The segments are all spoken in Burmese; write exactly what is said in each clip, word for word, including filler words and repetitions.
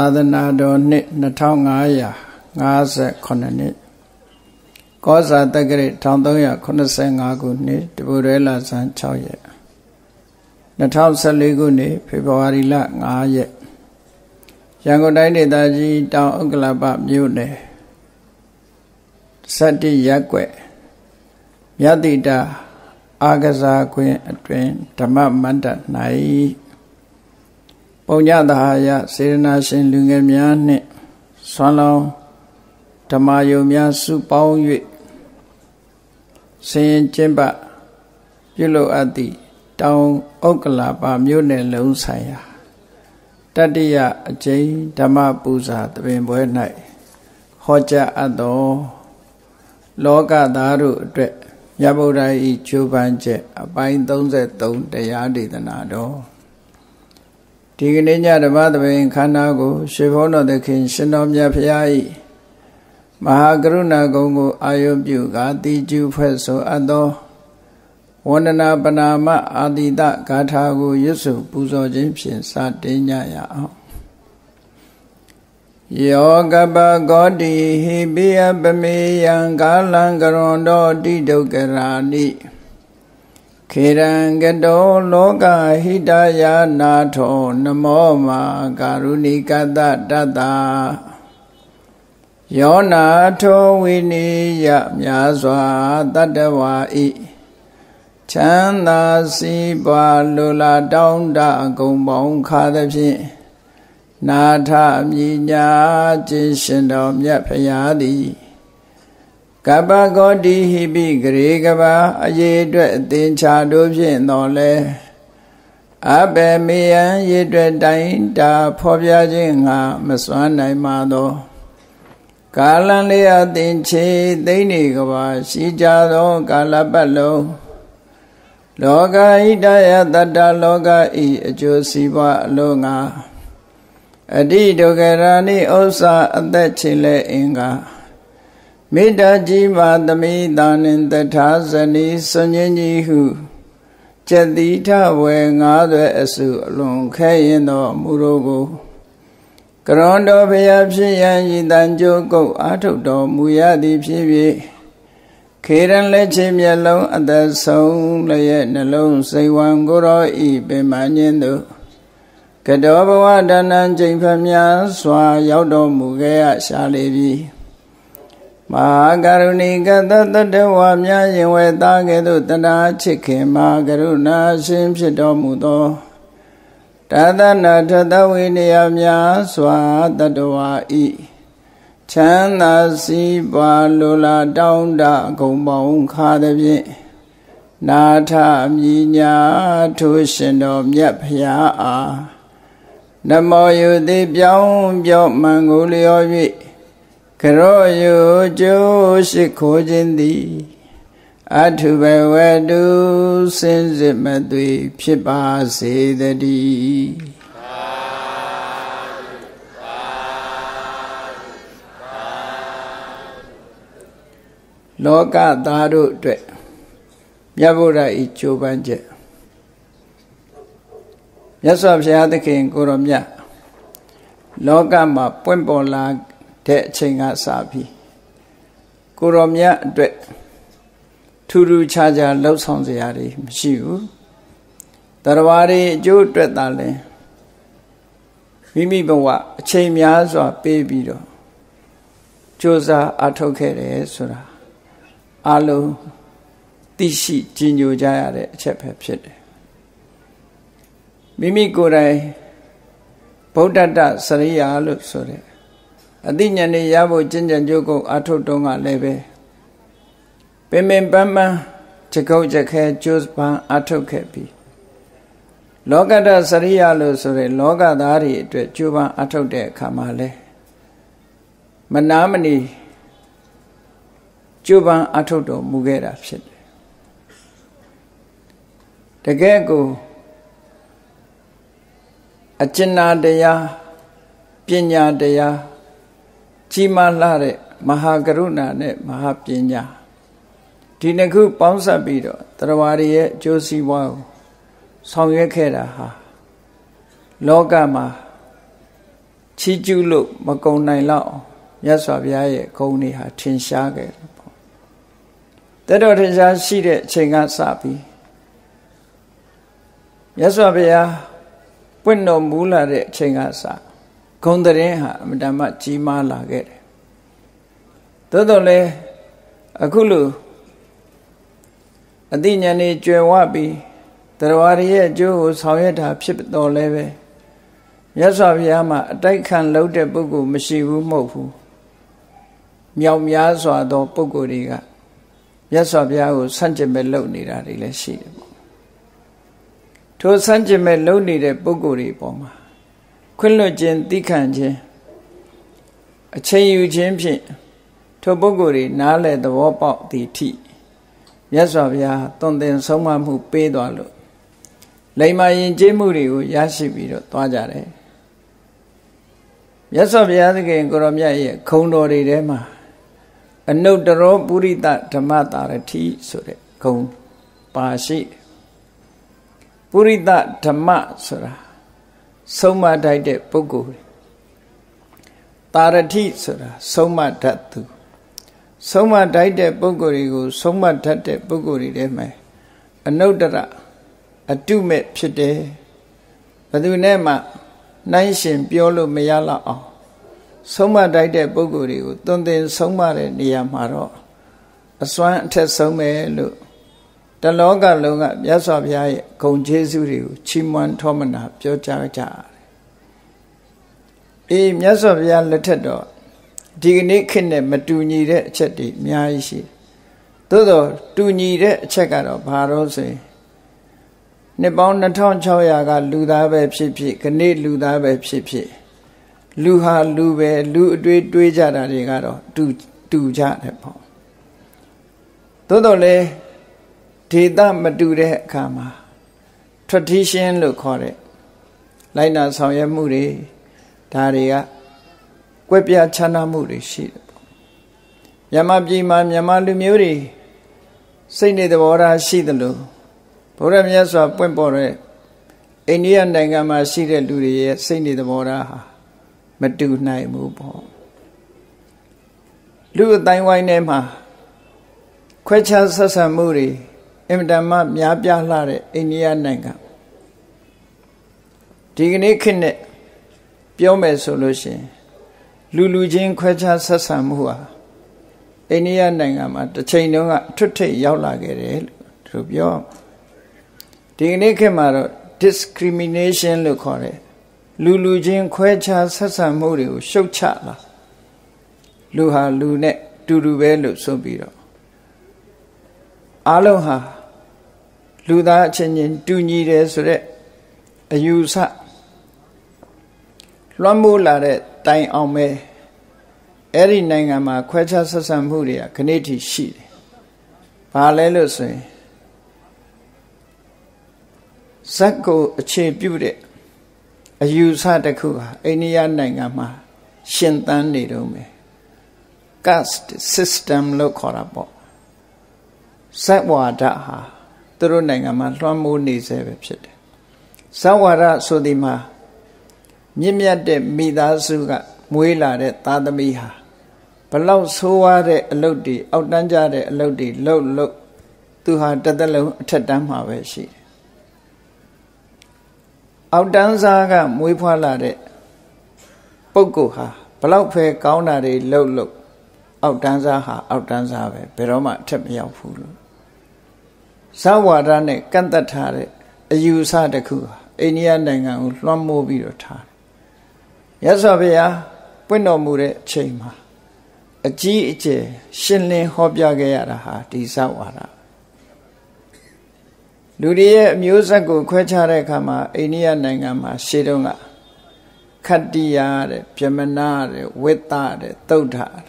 သနာတော်နှစ်နှစ်ထောင်ငါးရာငါးสิบခုနှစ်ကောဇာတက္ကရာတစ်သုံးရာခုနှစ်ငါးခုနှစ်တပူရဲလဆန်း၆ရက်နှစ်ထောင်ဆယ်လေးခုနှစ်ဖေဖော်ဝါရီလငါးရက်ရန်ကုန်တိုင်းဒေသကြီးတောင်ဥက္ကလပမြို့နယ်စတ္တိရပ်ကွက်မြတ်တိတာအာကစားခွင်အတွင်ဓမ္မမန္တ၌ပုံညတဟာယစေရနာရှင်လူငယ်များနှင့်ဆွမ်းလောင်းဓမ္မယုံများစုပေါင်း၍ဆင်ရင်ကျင့်ပပြုလုပ်အပ်သည့်တောင်ဥက္ကလပမြို့နယ်လုံးဆိုင်ရာတတိယအကျိန်ဓမ္မပူဇာသဘင်ပွဲ၌ဟောကြားအပ်သောလောကသားတို့အတွက်မြတ်ဗုဒ္ဓ၏ကျိုးပန်းချက်အပိုင်းသုံးสิบสามတရားဒေသနာတော်ဒီကနေ့ညဓမ္မသဘင်ခန္ဓာကိုရွှေဘုန်းတော်သခင်ရှင်တော်မြတ်ဖရာ၏မဟာကရုဏာဂုဏ်ကိုအာယုပြုကာတိကျူဖွဲ့ဆိုအပ်သောဝန္ဒနာပနာမအာတိတဂါထာကိုရွတ်ဆိုပူဇော်ခြင်းဖြင့်စတင်ကြရအောင်ယောကပကောတိဟိပိယပမေယံကာလံကရွန်တော်တိဒုက္ခရာနိခေရံကတောလောကဟိတယာနာထောနမောမာကာရုဏိကတတတ္တယောနာထောဝိနိယမြာစွာတတ္တဝါဤချမ်းသာစီးပွားလူလာတောင်းတအကုန်ပေါင်းခါသဖြင့်နာထမြညာခြင်းရှင်တော်မြတ်ဖရာသည်ကပ္ပဂောတိဟိပိဂရေကဘာအရေအတွက်အသင်္ချာတို့ဖြင့်တော်လဲအဘေမေယံရေအတွက်တိုင်းတာဖော်ပြခြင်းငါမစွမ်းနိုင်ပါသောကာလံလေးအသင်္ချေသိနေကဘာရှိကြသောကာလပတ်လုံးလောကဣတယတတ္တလောကဤအကျိုးစီးပွားအလုံးငါအတိဒုက္ခရာနိဥစ္စာအသက်ချေလဲအင်္ဂါမေတ္တာကြီးမာသမိတာနှင့်တထာဇနီစွန်ញကြီးဟုကျက်တိထဝေငါးသွဲအစုအလွန်ခဲရင်သောမူတို့ကိုကရွန်တော်ဘုရားဖြစ်ရန်ဤတန်ကြိုးကုတ်အာထုတ်တော်မူရသည်ဖြစ်၍ခေရန်လက်ချေမျက်လုံးအသက်ဆုံးလျက်နှလုံးစိတ်ဝံကိုရောဤပင်မညင်းတို့ကတောဘဝဒါနံချိန်ဖျားစွာရောက်တော်မူခဲ့ရရှာလေပြီမဟာကရုဏီကတတတဝါများရင်ဝဲသားကဲ့သို့တနာချစ်ခင်မဟာကရုဏာရှင်ဖြစ်တော်မူသောတသနာထသဝိနည်းများစွာတတဝါဤချမ်းသာစီးပွားလိုလားတောင်းတအကုန်ပေါင်းခါသည်ဖြင့်နာထမြညာထိုရှင်တော်မြတ်ဖရာအားနမောယုတိပြောင်းပြောမှန်ကိုလျော်၍ကရောယုကျိုးရှိခိုးခြင်းသည်အထုဘဝတုစင်စစ်မသွေဖြစ်ပါစေတည်းလောကသားတို့အတွက်မြတ်ဗုဒ္ဓဤကြိုးပမ်းချက်မြတ်စွာဘုရားသခင်ကိုရောမြတ်လောကမှာပွင့်ပေါ်လာတဲ့အချိန်ကစပြီးကိုရောမြတ်အတွက်ထူးထူးခြားခြားလှုပ်ဆောင်စရာတွေမရှိဘူးတရားဝါတွေအကျိုးအတွက်သာလဲမိမိဘဝအချိန်များစွာပေးပြီးတော့ကြိုးစားအထောက်ခဲ့တယ်ဆိုတာအလုံးသိရှိကြည်ညိုကြရတဲ့အချက်ပဲဖြစ်တယ်မိမိကိုယ်တိုင်ဗုဒ္ဓတ္တစရိယာလို့ဆိုတဲ့အသိဉာဏ်တွေရဖို့ကျင့်ကြံကြိုးကုပ်အထုတ်တုံးကလည်းပဲပင်ပင်ပန်းပန်းချက်ကုတ်ချက်ခဲကျိုးပန်းအထုတ်ခဲ့ပြီးလောကတ္တစရိယာလို့ဆိုတဲ့လောကသားတွေအတွက်ကျိုးပန်းအထုတ်တဲ့အခါမှာလဲမနာမနီကျိုးပန်းအထုတ်တော်မူခဲ့တာဖြစ်တယ်တကယ်ကိုအကျဉ်းနာတရားပညာတရားကြီးမားလာတဲ့မဟာကရုဏာနဲ့မဟာပညာဒီနှစ်ခုပေါင်းစပ်ပြီးတော့တရားဝါရီရဲ့အကျိုးစီးပွားကိုဆောင်ရွက်ခဲ့တာဟာလောကမှာချီးကျူးလို့မကုန်နိုင်တော့မြတ်စွာဘုရားရဲ့ဂုဏ်တွေဟာထင်ရှားခဲ့တယ်ပေါ့တက်တော်ထင်ရှားရှိတဲ့အချိန်ကစပြီးမြတ်စွာဘုရားပွင့်တော်မူလာတဲ့အချိန်ကစဂုဏ်သတင်းဟာအမြဲတမ်းကြီးမားလာခဲ့တယ်သို့တော်လည်းအခုလိုအသိဉာဏ်ကြီးကျွယ်ဝပြီးတရားရရဲ့အကျိုးကိုဆောင်ရွက်တာဖြစ်တော်လဲပဲမြတ်စွာဘုရားမှာအတိုက်ခံလုပ်တဲ့ပုဂ္ဂိုလ်မရှိဘူးမဟုတ်ဘူးမြောက်များစွာသောပုဂ္ဂိုလ်တွေကမြတ်စွာဘုရားကိုဆန့်ကျင်မဲ့လုပ်နေတာတွေလည်းရှိတယ်ပေါ့ထိုဆန့်ကျင်မဲ့လုပ်နေတဲ့ပုဂ္ဂိုလ်တွေပေါ်မှာခွင့်လွှတ်ခြင်းသိခံခြင်းအချိန်ယူခြင်းဖြင့်ထိုပုဂ္ဂိုလ်တွေနားလည်သဘောပေါက်သည့်အထိမြတ်စွာဘုရားသွန်သင်ဆုံးမမှုပေးသွားလို့လိမ္မာယဉ်ကျေးမှုတွေကိုရရှိပြီးတော့သွားကြတယ်မြတ်စွာဘုရားသခင်ကိုရောမြတ်ရဲ့ခုံတော်တွေထဲမှာအနုတ္တရောပုရိသဓမ္မတာရတိဆိုတဲ့ခုံပါရှိပုရိသဓမ္မဆိုတာဆုံးမတတ်တဲ့ပုဂ္ဂိုလ်တာရတိဆိုတာဆုံးမတတ်သူဆုံးမတတ်တဲ့ပုဂ္ဂိုလ်တွေကိုဆုံးမတတ်တဲ့ပုဂ္ဂိုလ်တွေထဲမှာအနုတ္တရအတုမဲ့ဖြစ်တယ်ဘယ်သူနဲ့မှနှိုင်းရှင်ပြောလို့မရတော့အောင်ဆုံးမတတ်တဲ့ပုဂ္ဂိုလ်တွေကိုသွန်သင်ဆုံးမတဲ့နေရာမှာတော့အစွမ်းအထက်ဆုံးပဲလို့တလောကလုံးကမြတ်စွာဘုရားရဲ့ဂုဏ်ကျေးဇူးတွေကိုချီးမွမ်းထောမနာပြောကြားကြတယ်အေးမြတ်စွာဘုရားလက်ထက်တော့ဒီကနေ့ခေတ်နဲ့မတူညီတဲ့အချက်တွေအများကြီးရှိသို့တော့တူညီတဲ့အချက်ကတော့ဘာလို့ဆိုရင်နှစ်ပေါင်းနှစ်ထောင်ခြောက်ရာကလူသားပဲဖြစ်ဖြစ်ခနေ့လူသားပဲဖြစ်ဖြစ်လူဟာလူပဲလူအတွေ့တွေးကြတာတွေကတော့တူတူကြတယ်ပေါ့သို့တော့လေဒေသမတူတဲ့အခါမှာ tradition လို့ခေါ်တဲ့လိုက်နာဆောင်ရွက်မှုတွေဒါတွေကကွက်ပြားခြားနားမှုတွေရှိတယ်ပေါ့မြန်မာပြည်မှာမြန်မာလူမျိုးတွေစိတ်နေသဘောထားရှိသလိုဘုရားမြတ်စွာပွင့်ပေါ်တဲ့အိန္ဒိယနိုင်ငံမှာရှိတဲ့လူတွေရဲ့စိတ်နေသဘောထားဟာမတူနိုင်ဘူးပေါ့လူအတိုင်းဝိုင်းထဲမှာခွဲခြားဆက်ဆံမှုတွေအင်မတန်မှများပြားလှတဲ့အိန္ဒိယနိုင်ငံဒီကနေ့ခေတ်နဲ့ပြောမယ်ဆိုလို့ရှိရင်လူလူချင်းခွဲခြားဆက်ဆံမှုဟာအိန္ဒိယနိုင်ငံမှာတစ်ချိန်တုန်းကထွတ်ထိပ်ရောက်လာခဲ့တယ်လို့သူပြောဒီကနေ့ခေတ်မှာတော့ discrimination လို့ခေါ်တယ်လူလူချင်းခွဲခြားဆက်ဆံမှုတွေကိုရှုတ်ချလာလူဟာလူနဲ့တူတူပဲလို့ဆိုပြီးတော့အားလုံးဟာလူသားအချင်းချင်းတူညီတယ်ဆိုတဲ့အယူဆလွှမ်းမိုးလာတဲ့တိုင်အောင်ပဲအဲ့ဒီနိုင်ငံမှာခွဲခြားဆက်ဆံမှုတွေကခဏထိရှိတယ်။ဘာလဲလို့ဆိုရင်ဇက်ကိုအခြေပြုတဲ့အယူဆတစ်ခုဟာအိန္ဒိယနိုင်ငံမှာရှင်သန်နေတော့မယ် caste system လို့ခေါ်တာပေါ့ဇက်ဝါဒဟာသူတို့နိုင်ငံမှာလွှမ်းမိုးနေစေပဲဖြစ်တယ်ဇက်ဝါဒဆိုဒီမှာမြင့်မြတ်တဲ့မိသားစုကမွေးလာတဲ့သားသမီးဟာဘလောက်ဆိုးဝါးတဲ့အလုပ်တွေအောက်တန်းကြတဲ့အလုပ်တွေလုပ်လို့သူဟာတစ်သက်လုံးအထက်တန်းမှာပဲရှိတယ်အောက်တန်းစားကမွေးဖွားလာတဲ့ပုဂ္ဂိုလ်ဟာဘလောက်ဖဲကောင်းတာတွေလုပ်လို့အောက်တန်းစားဟာအောက်တန်းစားပဲဘယ်တော့မှအထက်မရောက်ဘူးလို့ဇဝါဒနဲ့ကန့်သက်ထားတဲ့အယူဆတစ်ခုဟာအိန္ဒိယနိုင်ငံကိုလွှမ်းမိုးပြီးတော့ထားတယ်ရသော်ဗျာပွင့်တော်မူတဲ့အချိန်မှာအကြီးအကျယ်ရှင်းလင်းဟောပြခဲ့ရတာဟာဒီဇဝါဒလူတွေရဲ့အမျိုးဆက်ကိုခွဲခြားတဲ့အခါမှာအိန္ဒိယနိုင်ငံမှာရှေးတုန်းကခတ္တိယတဲ့ဗြဟ္မဏတဲ့ဝိသတဲ့သုဒ္ဓတဲ့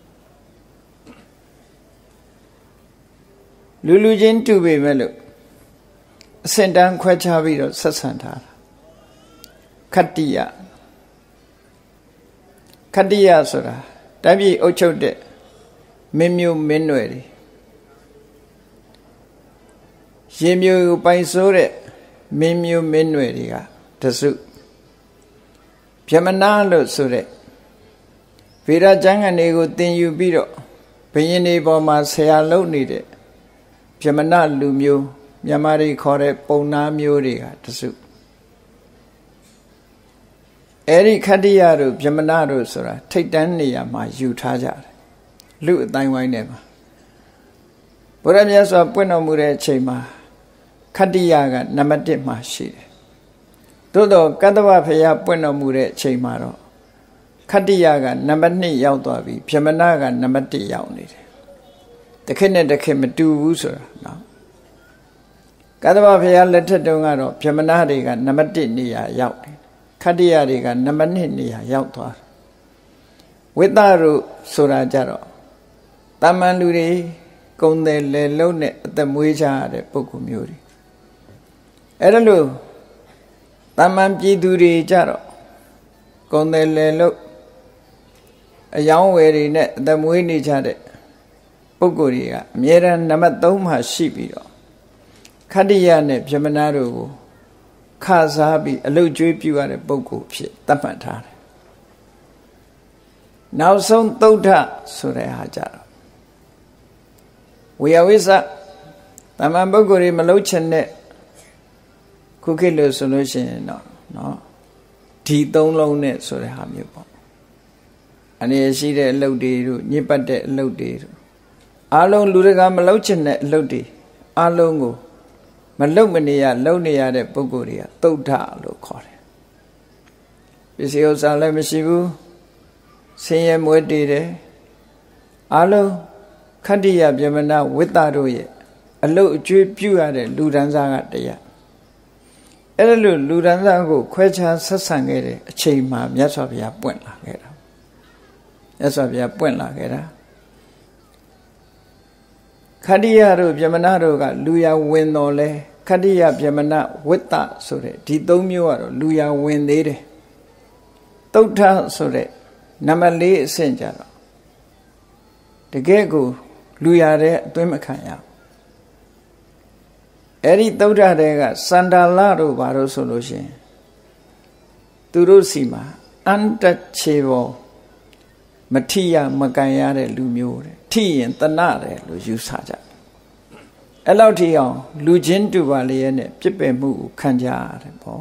လူလူချင်းတူပေမဲ့လို့အစင်တန်းခွဲခြားပြီးတော့ဆက်ဆံထားတာခတ္တိယခတ္တိယဆိုတာတိုင်းပြည်အုပ်ချုပ်တဲ့မင်းမျိုးမင်းနွယ်တွေရေမျိုးကိုပိုင်ဆိုးတဲ့မင်းမျိုးမင်းနွယ်တွေကတစုဗြဟ္မဏလို့ဆိုတဲ့ဗေဒကျမ်းဂန်တွေကိုသင်ယူပြီးတော့ဘုရင်တွေပေါ်မှာဆရာလုပ်နေတဲ့ဗြဟ္မဏလူမျိုးမြန်မာတွေခေါ်တဲ့ပုံနာမျိုးတွေကတစုအဲ့ဒီခတ္တိယတို့ဗြဟ္မဏတို့ဆိုတာထိတ်တန်းနေရာမှာယူထားကြတယ်လူအတိုင်းဝိုင်းထဲမှာဘုရားမြတ်စွာပွင့်တော်မူတဲ့အချိန်မှာခတ္တိယကနံပါတ်တစ်မှာရှိတယ်သို့တော့ကတ္တဗဘုရားပွင့်တော်မူတဲ့အချိန်မှာတော့ခတ္တိယကနံပါတ်နှစ်ရောက်သွားပြီဗြဟ္မဏကနံပါတ်တစ်ရောက်နေတယ်တစ်ခေတ်နဲ့တစ်ခေတ်မတူဘူးဆိုတာနော်ကတ္တဗဘုရားလက်ထက်တုန်းကတော့ဗြဟ္မဏတွေကနံပါတ်တစ်နေရာရောက်တယ်ခတ္တိယတွေကနံပါတ်နှစ်နေရာရောက်သွားတယ်ဝိသတို့ဆိုတာကြတော့တာမန်လူတွေကုံတယ်လေလုံးနဲ့အသက်မွေးကြရတဲ့ပုဂ္ဂိုလ်မျိုးတွေအဲ့ဒါလို့တာမန်ပြည်သူတွေကြတော့ကုံတယ်လေလုံးအယောင်းဝယ်တွေနဲ့အသက်မွေးနေကြတဲ့ပုဂ္ဂိုလ်တွေကအမြဲတမ်းနံပါတ်သုံးမှာရှိပြီးတော့ခတ္တိယနဲ့ဗြဟ္မဏတို့ကိုခစားပြီးအလုတ်ကျွေးပြုရတဲ့ပုဂ္ဂိုလ်ဖြစ်သတ်မှတ်ထားတယ်နောက်ဆုံးသုဒ္ဓဆိုတဲ့ဟာကြတော့ဝေယဝိသတမန်ပုဂ္ဂိုလ်တွေမလုံးချင်တဲ့ခုခေတ်လို့ဆိုလို့ရှိရင်တော့နော်ဒီသုံးလုံးနဲ့ဆိုတဲ့ဟာမျိုးပေါ့အနေရှိတဲ့အလုပ်တွေတို့ညစ်ပတ်တဲ့အလုပ်တွေတို့အားလုံးလူတကာမလုံးချင်တဲ့အလုပ်တွေအားလုံးကိုမလုံမနေရလုံနေရတဲ့ပုဂ္ဂိုလ်တွေကသုဒ္ဓလို့ခေါ်တယ်ပစ္စည်းဥစ္စာလည်းမရှိဘူးဆင်းရဲမွဲတေတယ်အားလုံးခတ္တိယဗြဟ္မဏဝိသတို့ရဲ့အလုတ်အကျွေးပြုရတဲ့လူဒန်းစားကတရားအဲ့ဒါလို့လူဒန်းစားကိုခွဲခြားဆက်ဆံခဲ့တဲ့အချိန်မှာမြတ်စွာဘုရားပွင့်လာခဲ့တာမြတ်စွာဘုရားပွင့်လာခဲ့တာခတ္တိယတို့ဗြဟ္မဏတို့ကလူရဝင်တော်လဲခတ္တိယဗြဟ္မဏဝိသဆိုတဲ့ဒီသုံးမျိုးကတော့လူရဝင်သေးတယ်သုဒ္ဓဆိုတဲ့နံပါတ်လေးအဆင့်ကြတော့တကယ်ကိုလူရတဲ့အသွင်းမခံရဘူးအဲ့ဒီသုဒ္ဓတွေကစန္ဒာလတို့ဘာလို့ဆိုလို့ရှိရင်သူတို့စီမှာအန်တချေဘောမထိရမကန်ရတဲ့လူမျိုးတဲ့ထိရင်တဏတယ်လို့ယူဆကြအဲ့လောက်ထိအောင်လူချင်းတူပါလေရဲ့နဲ့ပြစ်ပယ်မှုကိုခံကြရတယ်ပေါ့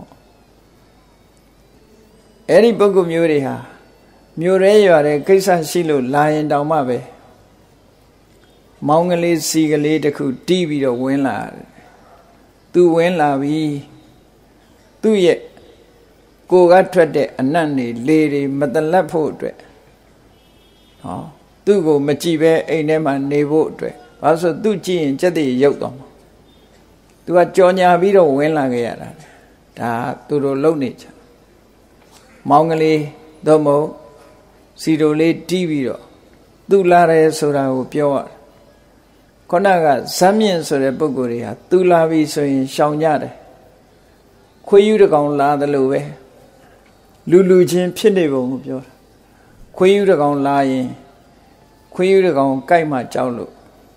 အဲ့ဒီပုဂ္ဂိုလ်မျိုးတွေဟာမျိုးရဲရွာတဲ့ကိစ္စရှိလို့လာရင်တောင်မှပဲမောင်းကလေးစီကလေးတစ်ခုတီးပြီးတော့ဝင်လာတယ်သူဝင်လာပြီသူ့ရဲ့ကိုယ်ကထွက်တဲ့အနတ်နေလေတွေမတလက်ဖို့အတွက်ဟောသူ့ကိုမကြည့်ပဲအိမ်ထဲမှာနေဖို့အတွက်ဘာလို့ဆိုသူ့ကြည့်ရင်စက်တည်းရုပ်သွားမှာသူကကြော်ညာပြီးတော့ဝင်လာခဲ့ရတာဒါသူတို့လုံနေချာမောင်းကလေးတော့မဟုတ်စီတိုလေးတီးပြီးတော့သူလာတယ်ဆိုတာကိုပြောရခုနကဇမ်းမြင့်ဆိုတဲ့ပုဂ္ဂိုလ်တွေဟာသူလာပြီဆိုရင်ရှောင်ကြတယ်ခွေးယူတကောင်လာတယ်လို့ပဲလူလူချင်းဖြစ်နေပုံကိုပြောတာခွေးယူတကောင်လာရင်ခွေးယူတကောင်ကြိုက်မှကြောက်လို့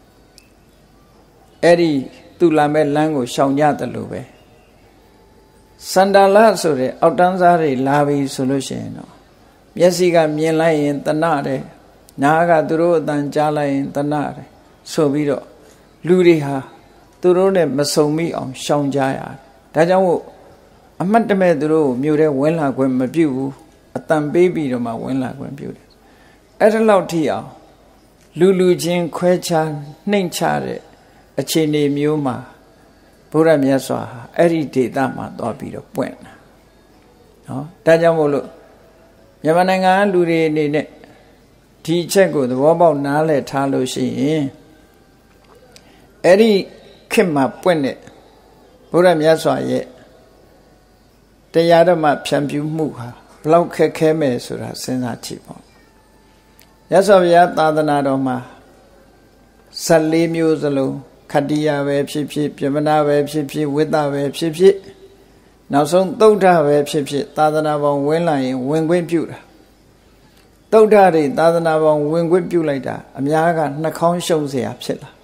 အဲ့ဒီသူလာမဲ့လမ်းကိုရှောင်ကြတယ်လို့ပဲစန္ဒာလဆိုတဲ့အောက်တန်းစားတွေလာပြီဆိုလို့ရှိရင်တော့မျက်စိကမြင်လိုက်ရင်တဏှတယ်နားကသူတို့အတန်ကြားလိုက်ရင်တဏှတယ်ဆိုပြီးတော့လူတွေဟာသူတို့နဲ့မဆုံမိအောင်ရှောင်ကြရတယ်ဒါကြောင့်မို့အမှတ်တမဲ့သူတို့ကိုမြို့ထဲဝင်လာခွင့်မပြုဘူးအတန်ပေးပြီးတော့မှဝင်လာခွင့်ပြုတယ်အဲ့ဒါလောက်ထိအောင်လူလူချင်းခွဲခြားနှိမ့်ချတဲ့အခြေအနေမျိုးမှာဘုရားမြတ်စွာဟာအဲ့ဒီဒေသမှာသွားပြီးတော့ပွင့်လာနော်ဒါကြောင့်မို့လို့မြန်မာနိုင်ငံလူတွေအနေနဲ့ဒီချက်ကိုသဘောပေါက်နားလည်ထားလို့ရှိရင်အဲ့ဒီခေတ်မှာပွင့်တဲ့ဘုရားမြတ်စွာရဲ့တရားဓမ္မဖြန့်ဖြူးမှုဟာဘလောက်ခက်ခဲမယ်ဆိုတာစဉ်းစားကြည့်ပေါ့မြတ်စွာဘုရားသာသနာတော်မှာဇတ်လေးမျိုးစလုံးခတ္တိယပဲဖြစ်ဖြစ်ဗြဟ္မဏပဲဖြစ်ဖြစ်ဝိသပဲဖြစ်ဖြစ်နောက်ဆုံးသုဒ္ဓပဲဖြစ်ဖြစ်သာသနာပေါင်းဝင်လာရင်ဝင်ခွင့်ပြုတာသုဒ္ဓတွေသာသနာပေါင်းဝင်ခွင့်ပြုလိုက်တာအများကနှာခေါင်းရှုံးเสียဖြစ်လာ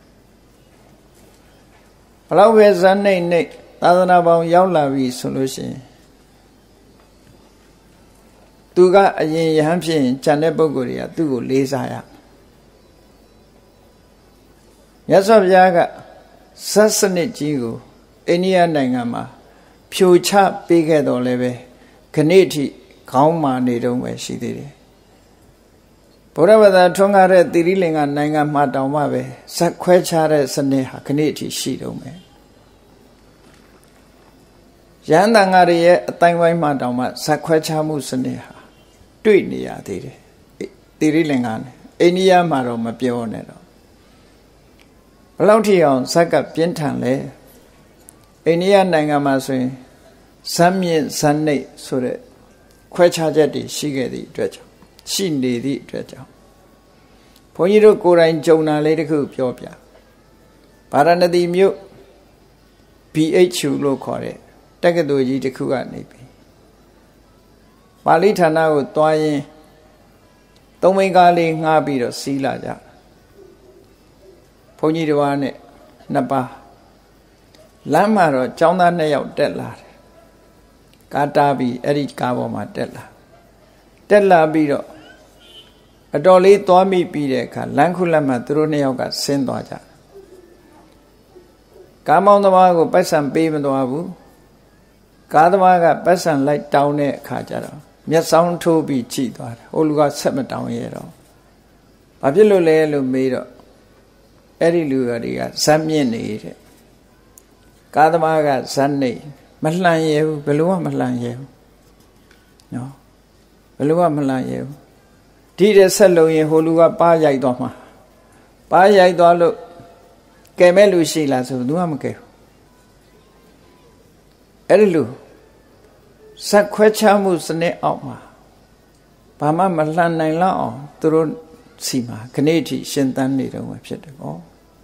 ဘလောက်ပဲဇန်နေနေသာသနာပေါင်းရောက်လာပြီဆိုလို့ရှိရင်သူကအရင်ယဟန်ဖြစ်ရင်ဂျန်တဲ့ပုဂ္ဂိုလ်တွေကသူ့ကိုလေးစားရမြတ်စွာဘုရားကဇတ်စနစ်ကြီးကိုအိန္ဒိယနိုင်ငံမှာဖြိုချပေးခဲ့တော်လည်းပဲခဏိထိခေါင်းမာနေတုံးပဲရှိသေးတယ်ဘုရားဘာသာထွန်းကားတဲ့သီရိလင်္ကာနိုင်ငံမှာတောင်မှပဲဇက်ခွဲခြားတဲ့စနစ်ဟာခဏိထိရှိတုံးပဲရဟန်းတန်ဃာတွေရဲ့အတိုင်းဝိုင်းမှာတောင်မှဇက်ခွဲခြားမှုစနစ်ဟာတွေ့နေရသေးတယ်သီရိလင်္ကာနဲ့အိန္ဒိယမှာတော့မပြောနဲ့တော့ဘယ်လောက်ထိအောင်ဇက်ကပြင်းထန်လဲအိန္ဒိယနိုင်ငံမှာဆိုရင်ဇမ်းမြင့်ဇမ်းနှိပ်ဆိုတဲ့ခွဲခြားချက်တွေရှိခဲ့သည့်အတွက်ကြောင့်ရှိနေသည့်အတွက်ကြောင့်ဘုန်းကြီးတို့ကိုယ်တိုင်ကြုံတာလေးတစ်ခုပြောပြဗာရာဏသီမြို့ ဘီ အိတ်ချ် ယူ လို့ခေါ်တဲ့တက္ကသိုလ်ကြီးတစ်ခုကနေပြီပါဠိဌာနကိုတွားရင်သုံးမိန်းကားလေးငှားပြီးတော့စီးလာကြဘုန်းကြီးတစ်ပါးနဲ့နှစ်ပါးလမ်းမှာတော့ကျောင်းသားနှစ်ယောက်တက်လာတယ်ကားတားပြီးအဲ့ဒီကားပေါ်မှာတက်လာတက်လာပြီးတော့အတော်လေးသွားမိပြီးတဲ့အခါလမ်းခုလက်မှာသူတို့နှစ်ယောက်ကဆင်းသွားကြကားမောင်းသမားကိုပတ်စံပေးမသွားဘူးကားသမားကပတ်စံလိုက်တောင်းတဲ့အခါကျတော့မျက်စောင်းထိုးပြီးကြည့်သွားတယ်ဟိုလူကဆက်မတောင်းရတော့ဘာဖြစ်လို့လဲလို့မေးတော့အဲ့ဒီလူတွေကဇက်မြင့်နေတဲ့ကားသမားကဇက်နေမလှန်ရဲဘူးဘယ်လိုမှမလှန်ရဲဘူးနော်ဘယ်လိုမှမလှန်ရဲဘူးဒီတဲ့ဆက်လုံးရင်ဟိုလူကပါရိုက်သွားမှာပါရိုက်သွားလို့ကဲမဲ့လူရှိလားဆိုသူကမကဲဘူးအဲ့ဒီလူဇက်ခွဲခြားမှုစနစ်အောက်မှာဘာမှမလှန်နိုင်လောက်အောင်သူတို့စီမှာခဏိထိရှင်သန်နေတော့မှဖြစ်တယ်ပေါ့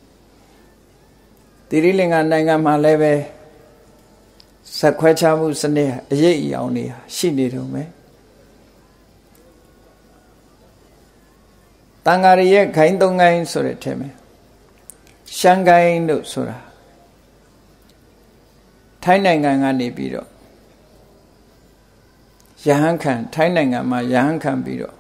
သီရိလင်္ကာနိုင်ငံမှာလည်းပဲဇက်ခွဲခြားမှုစနစ်အရေးအယောင်တွေရှိနေတော့မယ်တန်ဃာရရဲ့ခိုင်းသုံးခိုင်းဆိုတဲ့ထဲမှာရှန်ခိုင်းလို့ဆိုတာထိုင်းနိုင်ငံကနေပြီးတော့ယဟန်ခံထိုင်းနိုင်ငံမှာယဟန်ခံပြီးတော့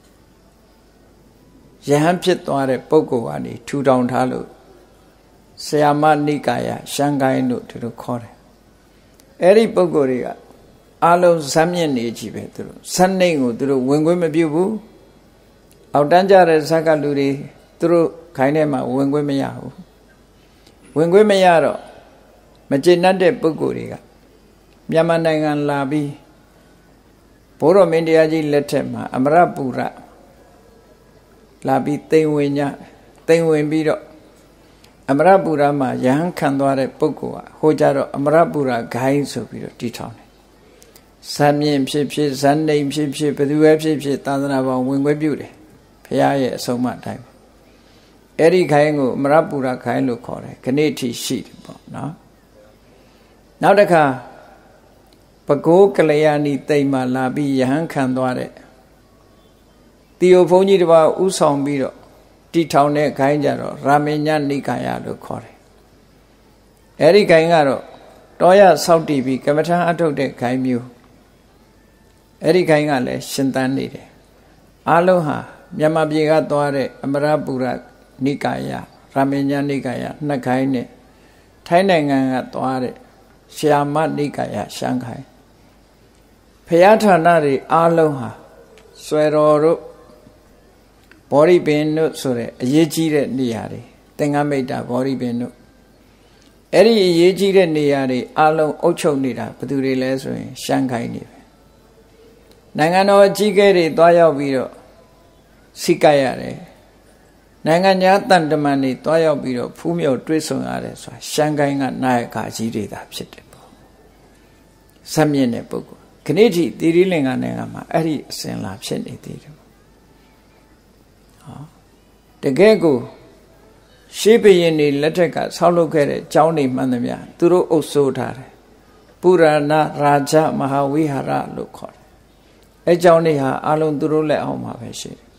ယဟန်ဖြစ်သွားတဲ့ပုဂ္ဂိုလ်ကနေထူထောင်ထားလို့ဆရာမနိကာယရှန်ခိုင်းလို့သူတို့ခေါ်တယ်အဲ့ဒီပုဂ္ဂိုလ်တွေကအာလုံးဇမ်းမြင့်နေကြည့်ပဲသူတို့ဇက်နှိမ်ကိုသူတို့ဝင်ခွင့်မပြုဘူးအောက်တန်းကြတဲ့ဇက်ကလူတွေသူတို့ခိုင်းထဲမှာဝင်ခွင့်မရဘူးဝင်ခွင့်မရတော့မကျေနပ်တဲ့ပုဂ္ဂိုလ်တွေကမြန်မာနိုင်ငံလာပြီးဘိုးတော်မင်းတရားကြီးလက်ထက်မှာအမရပူရလာပြီးတိမ်ဝင်ညတိမ်ဝင်ပြီးတော့အမရပူရမှာယဟန်ခံသွားတဲ့ပုဂ္ဂိုလ်ကဟိုကြတော့အမရပူရဂိုင်းဆိုပြီးတော့တည်ထောင်တယ်ဇာမြင့်ဖြစ်ဖြစ်ဇန်နေဖြစ်ဖြစ်ဘယ်သူပဲဖြစ်ဖြစ်သာသနာပေါင်းဝင်ခွင့်ပြုတယ်ဘုရားရဲ့အဆုံးအမတိုင်းအဲ့ဒီခိုင်းကိုအမရပူရခိုင်းလို့ခေါ်တယ်ခဏိထိရှိတယ်ပေါ့နော်နောက်တစ်ခါပကိုးကလျာဏီတိမ်မှာလာပြီးယဟန်ခံသွားတဲ့တီယိုဘုန်းကြီးတစ်ပါးဥဆောင်ပြီးတော့တီထောင်တဲ့ခိုင်းကြတော့ရာမေညနိကာယလို့ခေါ်တယ်အဲ့ဒီခိုင်းကတော့တောရဆောက်တည်ပြီးကမ္မထာအထုတ်တဲ့ခိုင်းမျိုးအဲ့ဒီခိုင်းကလည်းရှင်သန်နေတယ်အလုံးဟာမြန်မာပြည်ကသွားတဲ့အမရပူရနိကာယရာမေညနိကာယနှစ်ခိုင်းနဲ့ထိုင်းနိုင်ငံကသွားတဲ့ရှားမနိကာယရှမ်းခိုင်းဖယားဌာနတွေအားလုံးဟာဆွေတော်တို့ဘောရိပင်တို့ဆိုတဲ့အရေးကြီးတဲ့နေရာတွေသင်္ကမိတ်တာဘောရိပင်တို့အဲ့ဒီအရေးကြီးတဲ့နေရာတွေအားလုံးအုပ်ချုပ်နေတာဘယ်သူတွေလဲဆိုရင်ရှမ်းခိုင်းနေပဲနိုင်ငံတော်အကြီးအကဲတွေတွားရောက်ပြီးတော့စိကပ်ရတယ်နိုင်ငံခြားတန်တမန်တွေတွားရောက်ပြီးတော့ဖူးမြော်တွေးဆုံရတယ်ဆိုတာရှမ်းခိုင်းကနာယကကြီးတွေသာဖြစ်တယ်ပေါ့ဇက်မြင့်တဲ့ပုဂ္ဂိုလ်ခဏိထိသီရိလင်္ကာနိုင်ငံမှာအဲ့ဒီအစဉ်လာဖြစ်နေသေးတယ်ဟောတကယ်ကိုရှေးဘုရင်တွေလက်ထက်ကဆောက်လုပ်ခဲ့တဲ့ကျောင်းတွေမှန်သမျှသူတို့အုပ်စိုးထားတယ်ပုရဏရာဇမဟာဝိဟာရလို့ခေါ်တယ်အဲကျောင်းတွေဟာအလုံးသူတို့လက်အောက်မှာပဲရှိတယ်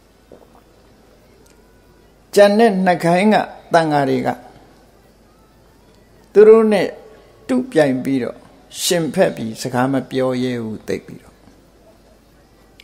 ကျန်တဲ့နှခိုင်းကတန်ဃာတွေကသူတို့နဲ့တူပြိုင်ပြီးတော့ရှင်ဖက်ပြီးစကားမပြောရဲဘူးသိပြီးတော့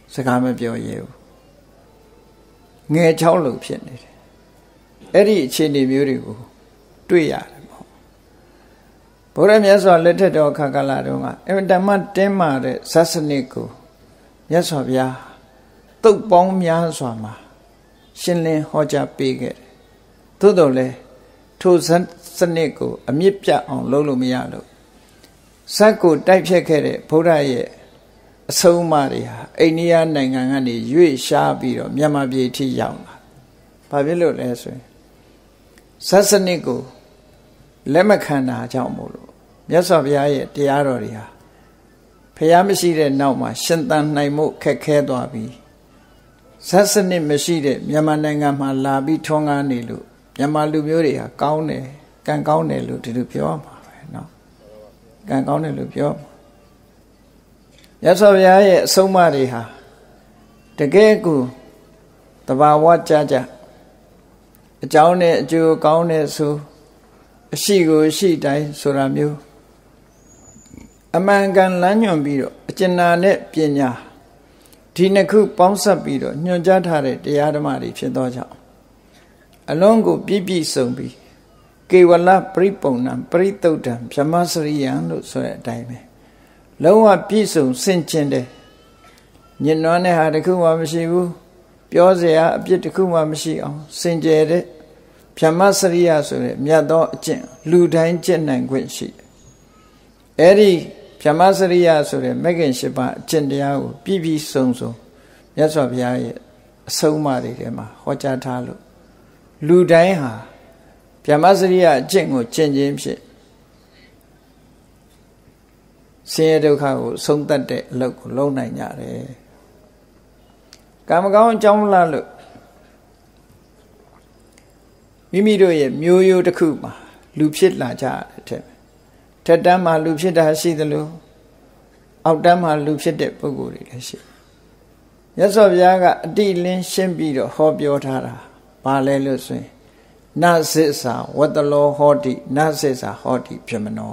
စကားမပြောရဘူးငယ်ချောင်းလို့ဖြစ်နေတယ်အဲ့ဒီအခြေအနေမျိုးတွေကိုတွေ့ရတယ်ပေါ့ဘုရားမြတ်စွာလက်ထက်တော်ခါကာလတုန်းကအင်တမတင်းမာတဲ့ဇတ်စနစ်ကိုမြတ်စွာဘုရားတုတ်ပေါင်းများစွာမှာရှင်းလင်းဟောကြားပေးခဲ့တယ်သို့တော်လည်းထိုစနစ်ကိုအမြင့်ပြတ်အောင်လုပ်လို့မရလို့ဇတ်ကိုတိုက်ဖြတ်ခဲ့တဲ့ဘုရားရဲ့အဆုံးအမတွေဟာအိန္ဒိယနိုင်ငံကနေရွေ့ရှားပြီးတော့မြန်မာပြည်ထိရောက်လာ။ဘာဖြစ်လို့လဲဆိုရင်ဇတ်စနစ်ကိုလက်မခံတာကြောင့်မို့လို့မြတ်စွာဘုရားရဲ့တရားတော်တွေဟာဖျားမရှိတဲ့နောက်မှာရှင်သန်နိုင်မှုခက်ခဲသွားပြီးဇတ်စနစ်မရှိတဲ့မြန်မာနိုင်ငံမှာလာပြီးထွန်းကားနေလို့မြန်မာလူမျိုးတွေဟာကောင်းတယ်ကံကောင်းတယ်လို့ဒီလိုပြောမှာပဲเนาะကံကောင်းတယ်လို့ပြောမြတ်စွာဘုရားရဲ့အဆုံးအမတွေဟာတကယ်ကိုတဘာဝကြကြအကြောင်းနဲ့အကျိုးကောင်းတဲ့ဆိုအရှိကိုအရှိတိုင်းဆိုတာမျိုးအမှန်ကန်လမ်းညွှန်ပြီးတော့အကျဉ်းနာနဲ့ပညာဒီနှစ်ခုပေါင်းစပ်ပြီးတော့ညွှန်ကြားထားတဲ့တရားဓမ္မတွေဖြစ်သောကြောင့်အလုံးကိုပြည့်ပြည့်စုံပြီးကေဝလပရိပုံဏံပရိသုဒ္ဓံဗြဟ္မစရိယံလို့ဆိုတဲ့အတိုင်းပဲလုံးဝပြည့်စုံစင်ကြင်တယ်ညင်နွမ်းတဲ့ဟာတခုမှမရှိဘူးပြောเสียအပြစ်တခုမှမရှိအောင်စင်ကြယ်တဲ့ဗြဟ္မစရိယဆိုတဲ့မြတ်သောအကျင့်လူတိုင်းကျင့်နိုင်ခွင့်ရှိတယ်အဲ့ဒီဗြဟ္မစရိယဆိုတဲ့မဂ္ဂင်၈ပါးအကျင့်တရားကိုပြည့်ပြည့်စုံစုံမြတ်စွာဘုရားရဲ့အဆုံးအမတွေထဲမှာဟောကြားထားလို့လူတိုင်းဟာဗြဟ္မစရိယအကျင့်ကိုကျင့်ခြင်းဖြင့်ဆင်းရဲဒုက္ခကိုဆုံးတတ်တဲ့အလုပ်ကိုလုပ်နိုင်ကြတယ်ကံမကောင်းအကြောင်းလားလို့မိမိတို့ရဲ့မျိုးရိုးတစ်ခုမှာလူဖြစ်လာကြတဲ့ထက်ထက်တန်းမှာလူဖြစ်တာရှိသလိုအောက်တန်းမှာလူဖြစ်တဲ့ပုဂ္ဂိုလ်တွေလည်းရှိမြတ်စွာဘုရားကအတိလင်းရှင်းပြီးတော့ဟောပြောထားတာဘာလဲလို့ဆိုရင်နသစ္စာဝတ္တလောဟောတိနသစ္စာဟောတိပြမနော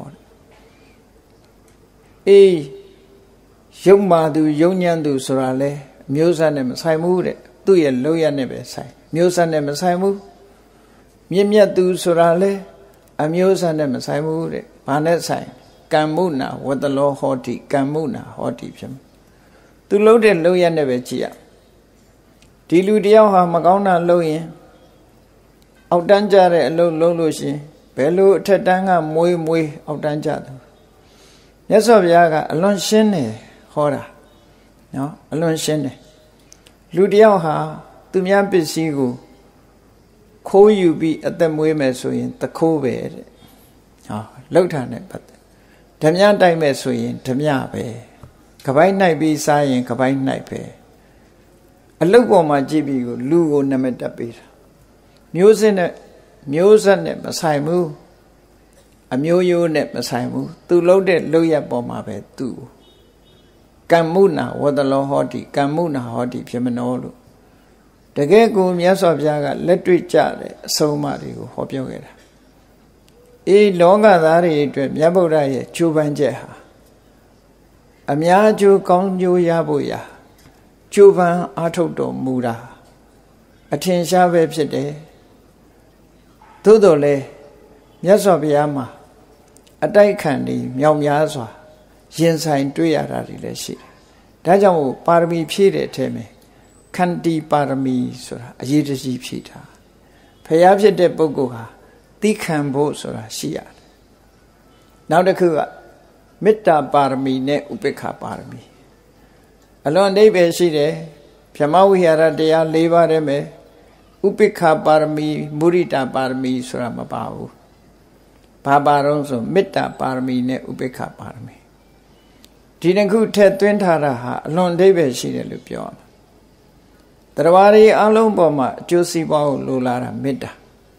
အေးယုံမာသူယုံညံ့သူဆိုတာလေမျိုးစားနဲ့မဆိုင်ဘူးတဲ့သူ့ရဲ့လောက်ရနဲ့ပဲဆိုင်မျိုးစားနဲ့မဆိုင်ဘူးမြင့်မြတ်သူဆိုတာလေအမျိုးစားနဲ့မဆိုင်ဘူးတဲ့ဘာနဲ့ဆိုင်ကမ္မုနာဝတ္တလောဟောတိကမ္မုနာဟောတိဖြစ်သူလှုပ်တဲ့လှုပ်ရနဲ့ပဲကြည့်ရဒီလူတယောက်ဟာမကောင်းတာလှုပ်ရင်အောက်တန်းကြတဲ့အလုပ်လုပ်လို့ရှိရင်ဘယ်လိုအထက်တန်းကမွေးမွေးအောက်တန်းကြတယ်မြတ်စွာဘုရားကအလွန်ရှင်းတယ်ဟောတာနော်အလွန်ရှင်းတယ်လူတယောက်ဟာသူများပစ္စည်းကိုခိုးယူပြီးအသက်မွေးမယ်ဆိုရင်တခိုးပဲတဲ့ဟောလှုပ်တာနဲ့ပတ်သက်ဓမြတိုက်မယ်ဆိုရင်ဓမြပဲကပိုင်းနိုင်ပြီးစားရင်ကပိုင်းနိုင်ပဲအလုတ်ပေါ်မှာကြည့်ပြီးကိုလူကိုနမတက်ပေးတာမျိုးစစ်နဲ့မျိုးဆက်နဲ့မဆိုင်ဘူးအမျိုးရိုးနဲ့မဆိုင်ဘူးသူလှုပ်တဲ့လှုပ်ရပေါ်မှာပဲသူကမ္မုနာဝတ္တလောဟောတိကမ္မုနာဟောတိဖြစ်မနောလို့တကယ်ကိုမြတ်စွာဘုရားကလက်တွေ့ကြတဲ့အဆုံးအမတွေကိုဟောပြောခဲ့တာအေးလောကသားတွေအတွက်မြတ်ဗုဒ္ဓရဲ့ကြိုးပမ်းချက်ဟာအများကျိုးကောင်းကျိုးရဖို့ရာကြိုးပမ်းအားထုတ်တော်မူတာအထင်ရှားပဲဖြစ်တယ်သို့တော်လည်းမြတ်စွာဘုရားမှာအတိုက်ခံနေမြောက်များစွာရင်ဆိုင်တွေ့ရတာတွေလည်းရှိတယ်ဒါကြောင့်ပါရမီဖြည့်တဲ့အထက်မှာခန္တီပါရမီဆိုတာအရေးတကြီးဖြည့်တာဘုရားဖြစ်တဲ့ပုဂ္ဂိုလ်ဟာသိခံဖို့ဆိုတာရှိရတယ်နောက်တစ်ခုကမေတ္တာပါရမီနဲ့ဥပေက္ခပါရမီအလွန်အဓိပ္ပာယ်ရှိတယ်ဗြဟ္မဝိဟာရတရား၄ပါးတည်းမှာဥပေက္ခပါရမီမုရိဒပါရမီဆိုတာမပါဘူးဘာပါတော့ဆိုမေတ္တာပါရမီနဲ့ဥပေက္ခပါရမီဒီနှစ်ခုထည့်သွင်းထားတာဟာအလွန်အဓိပ္ပာယ်ရှိတယ်လို့ပြောရမှာတရားဝါရီအလုံးပေါ်မှာအကျိုးစီးပွားကိုလိုလားတာမေတ္တာ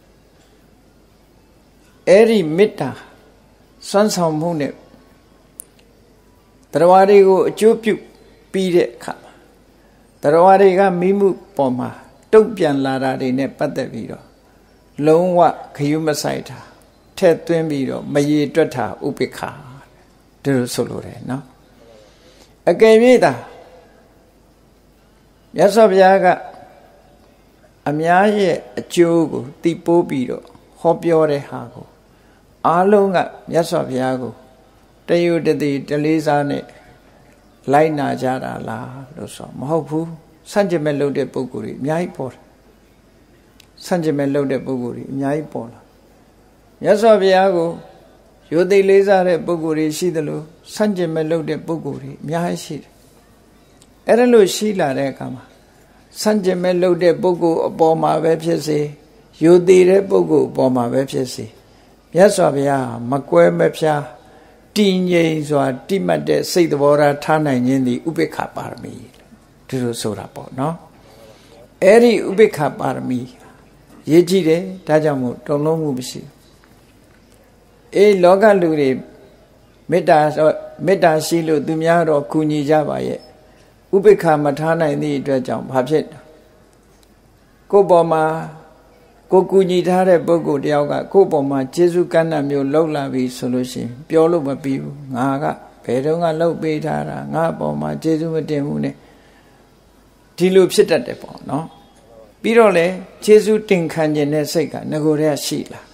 အဲ့ဒီမေတ္တာစွမ်းဆောင်မှုနဲ့တရားဝါရီကိုအကျိုးပြုပြီးတဲ့အခါတရားဝါရီကမိမှုပေါ်မှာတုတ်ပြန်လာတာတွေနဲ့ပတ်သက်ပြီးတော့လုံးဝခရုမဆိုင်တာထည့်သွင်းပြီးတော့မရေတွက်တာဥပိ္ပခာဒီလိုဆိုလိုတယ်နော်အကယ်၍သာမြတ်စွာဘုရားကအများရဲ့အကျိုးကိုသိပိုးပြီးတော့ဟောပြောတဲ့ဟာကိုအားလုံးကမြတ်စွာဘုရားကိုတယုတတိတလေးစားနဲ့လိုက်နာကြတာလားလို့ဆိုမဟုတ်ဘူးဆန့်ကျင်မဲ့လုပ်တဲ့ပုဂ္ဂိုလ်တွေအများကြီးပေါ်တယ်ဆန့်ကျင်မဲ့လုပ်တဲ့ပုဂ္ဂိုလ်တွေအများကြီးပေါ်လာမြတ်စွာဘုရားကိုရိုသေလေးစားတဲ့ပုဂ္ဂိုလ်တွေရှိသလိုဆန့်ကျင်မဲ့လုပ်တဲ့ပုဂ္ဂိုလ်တွေအများကြီးရှိတယ်အဲ့ဒါလို့ရှိလာတဲ့အခါမှာဆန့်ကျင်မဲ့လုပ်တဲ့ပုဂ္ဂိုလ်အပေါ်မှာပဲဖြစ်စေရိုသေတဲ့ပုဂ္ဂိုလ်အပေါ်မှာပဲဖြစ်စေမြတ်စွာဘုရားမကွဲမပြားတည်ငြိမ်စွာတိမှတ်တဲ့စိတ်သဘောထားထားနိုင်ခြင်းသည်ဥပိ္ပခပါရမီဒီလိုဆိုတာပေါ့နော်အဲ့ဒီဥပိ္ပခပါရမီရေးကြည့်တယ်ဒါကြောင့်မို့တုံလုံးမှုမရှိအေးလောကလူတွေမေတ္တာမေတ္တာရှိလို့သူများတော့ကူညီကြပါရဲ့ဥပိ္ပခမထားနိုင်သည့်အတွက်ကြောင့်ဘာဖြစ်ကိုယ်ပေါ်မှာကိုကူညီထားတဲ့ပုဂ္ဂိုလ်တယောက်ကကိုယ့်ပေါ်မှာကျေးဇူးကမ်းတာမျိုးလှုပ်လာပြီဆိုလို့ရှိရင်ပြောလို့မပြီးဘူးငါကဘယ်တော့ကလှုပ်ပေးထားတာငါပေါ်မှာကျေးဇူးမတင်ဘူးနဲ့ဒီလိုဖြစ်တတ်တယ်ပေါ့နော်ပြီးတော့လေကျေးဇူးတင်ခံခြင်းတဲ့စိတ်ကငကိုယ်တည်းရှိလာ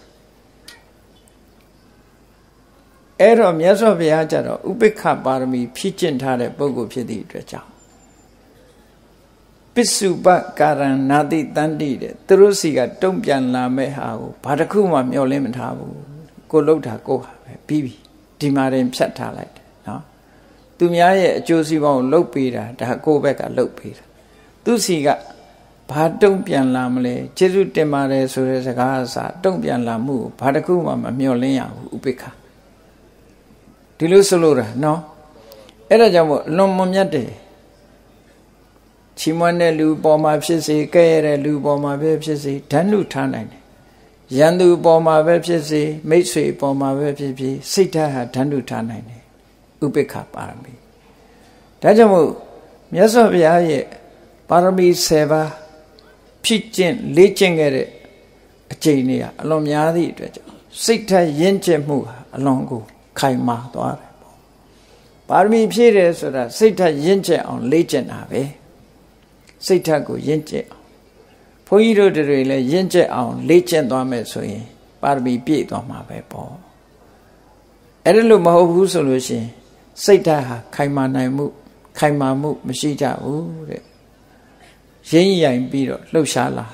အဲ့တော့မြတ်စွာဘုရားကျတော့ဥပိ္ပခပါရမီဖြည့်ကျင့်ထားတဲ့ပုဂ္ဂိုလ်ဖြစ်သည့်အတွက်ကြောင့်ပစ္စုပကာရဏနာတိတန္တိတဲ့သူတို့စီကတုံ့ပြန်လာမဲ့ဟာကိုဘာတစ်ခုမှမျှော်လင့်မထားဘူးကိုလှုပ်တာကိုဟာပဲပြီးပြီဒီမှာတင်ဖြတ်ထားလိုက်တယ်နော်သူများရဲ့အကျိုးစီးပွားကိုလှုပ်ပေးတာဒါကိုယ့်ဘက်ကလှုပ်ပေးတာသူစီကဘာတုံ့ပြန်လာမလဲကျေးဇူးတင်ပါတယ်ဆိုတဲ့စကားအစတုံ့ပြန်လာမှုကိုဘာတစ်ခုမှမမျှော်လင့်ရဘူးဥပိ္ပခဒီလိုဆိုလို့တာနော်အဲ့ဒါကြောင့်မို့လွန်မမြတ်တယ်ချီးမွမ်းတဲ့လူပေါ်မှာဖြစ်စေကဲ့ရဲ့တဲ့လူပေါ်မှာပဲဖြစ်စေဓာတ်နုထားနိုင်တယ်ရန်သူပေါ်မှာပဲဖြစ်စေမိတ်ဆွေပေါ်မှာပဲဖြစ်ဖြစ်စိတ်ဓာတ်ဟာဓာတ်နုထားနိုင်တယ်ဥပိ္ပခပါရမီဒါကြောင့်မို့မြတ်စွာဘုရားရဲ့ပါရမီဆယ်ပါးဖြည့်ကျင့်လေ့ကျင့်ခဲ့တဲ့အကျင့်တွေကအလွန်များသည့်အတွက်ကြောင့်စိတ်ဓာတ်ရင့်ကျက်မှုဟာအလွန်ကိုခိုင်မာသွားတယ်ပေါ့ပါရမီဖြည့်တယ်ဆိုတာစိတ်ဓာတ်ရင့်ကျက်အောင်လေ့ကျင့်တာပဲစိတ်ဓာတ်ကိုရင့်ကျက်အောင်ဘုန်းကြီးတို့တွေလည်းရင့်ကျက်အောင်လေ့ကျင့်သွားမယ်ဆိုရင်ပါရမီပြည့်သွားမှာပဲပေါ့အဲ့ဒါလို့မဟုတ်ဘူးဆိုလို့ရှိရင်စိတ်ဓာတ်ဟာခိုင်မာနိုင်မှုခိုင်မာမှုမရှိကြဘူးတဲ့ရင်းရိုင်ပြီးတော့လှုပ်ရှားလာ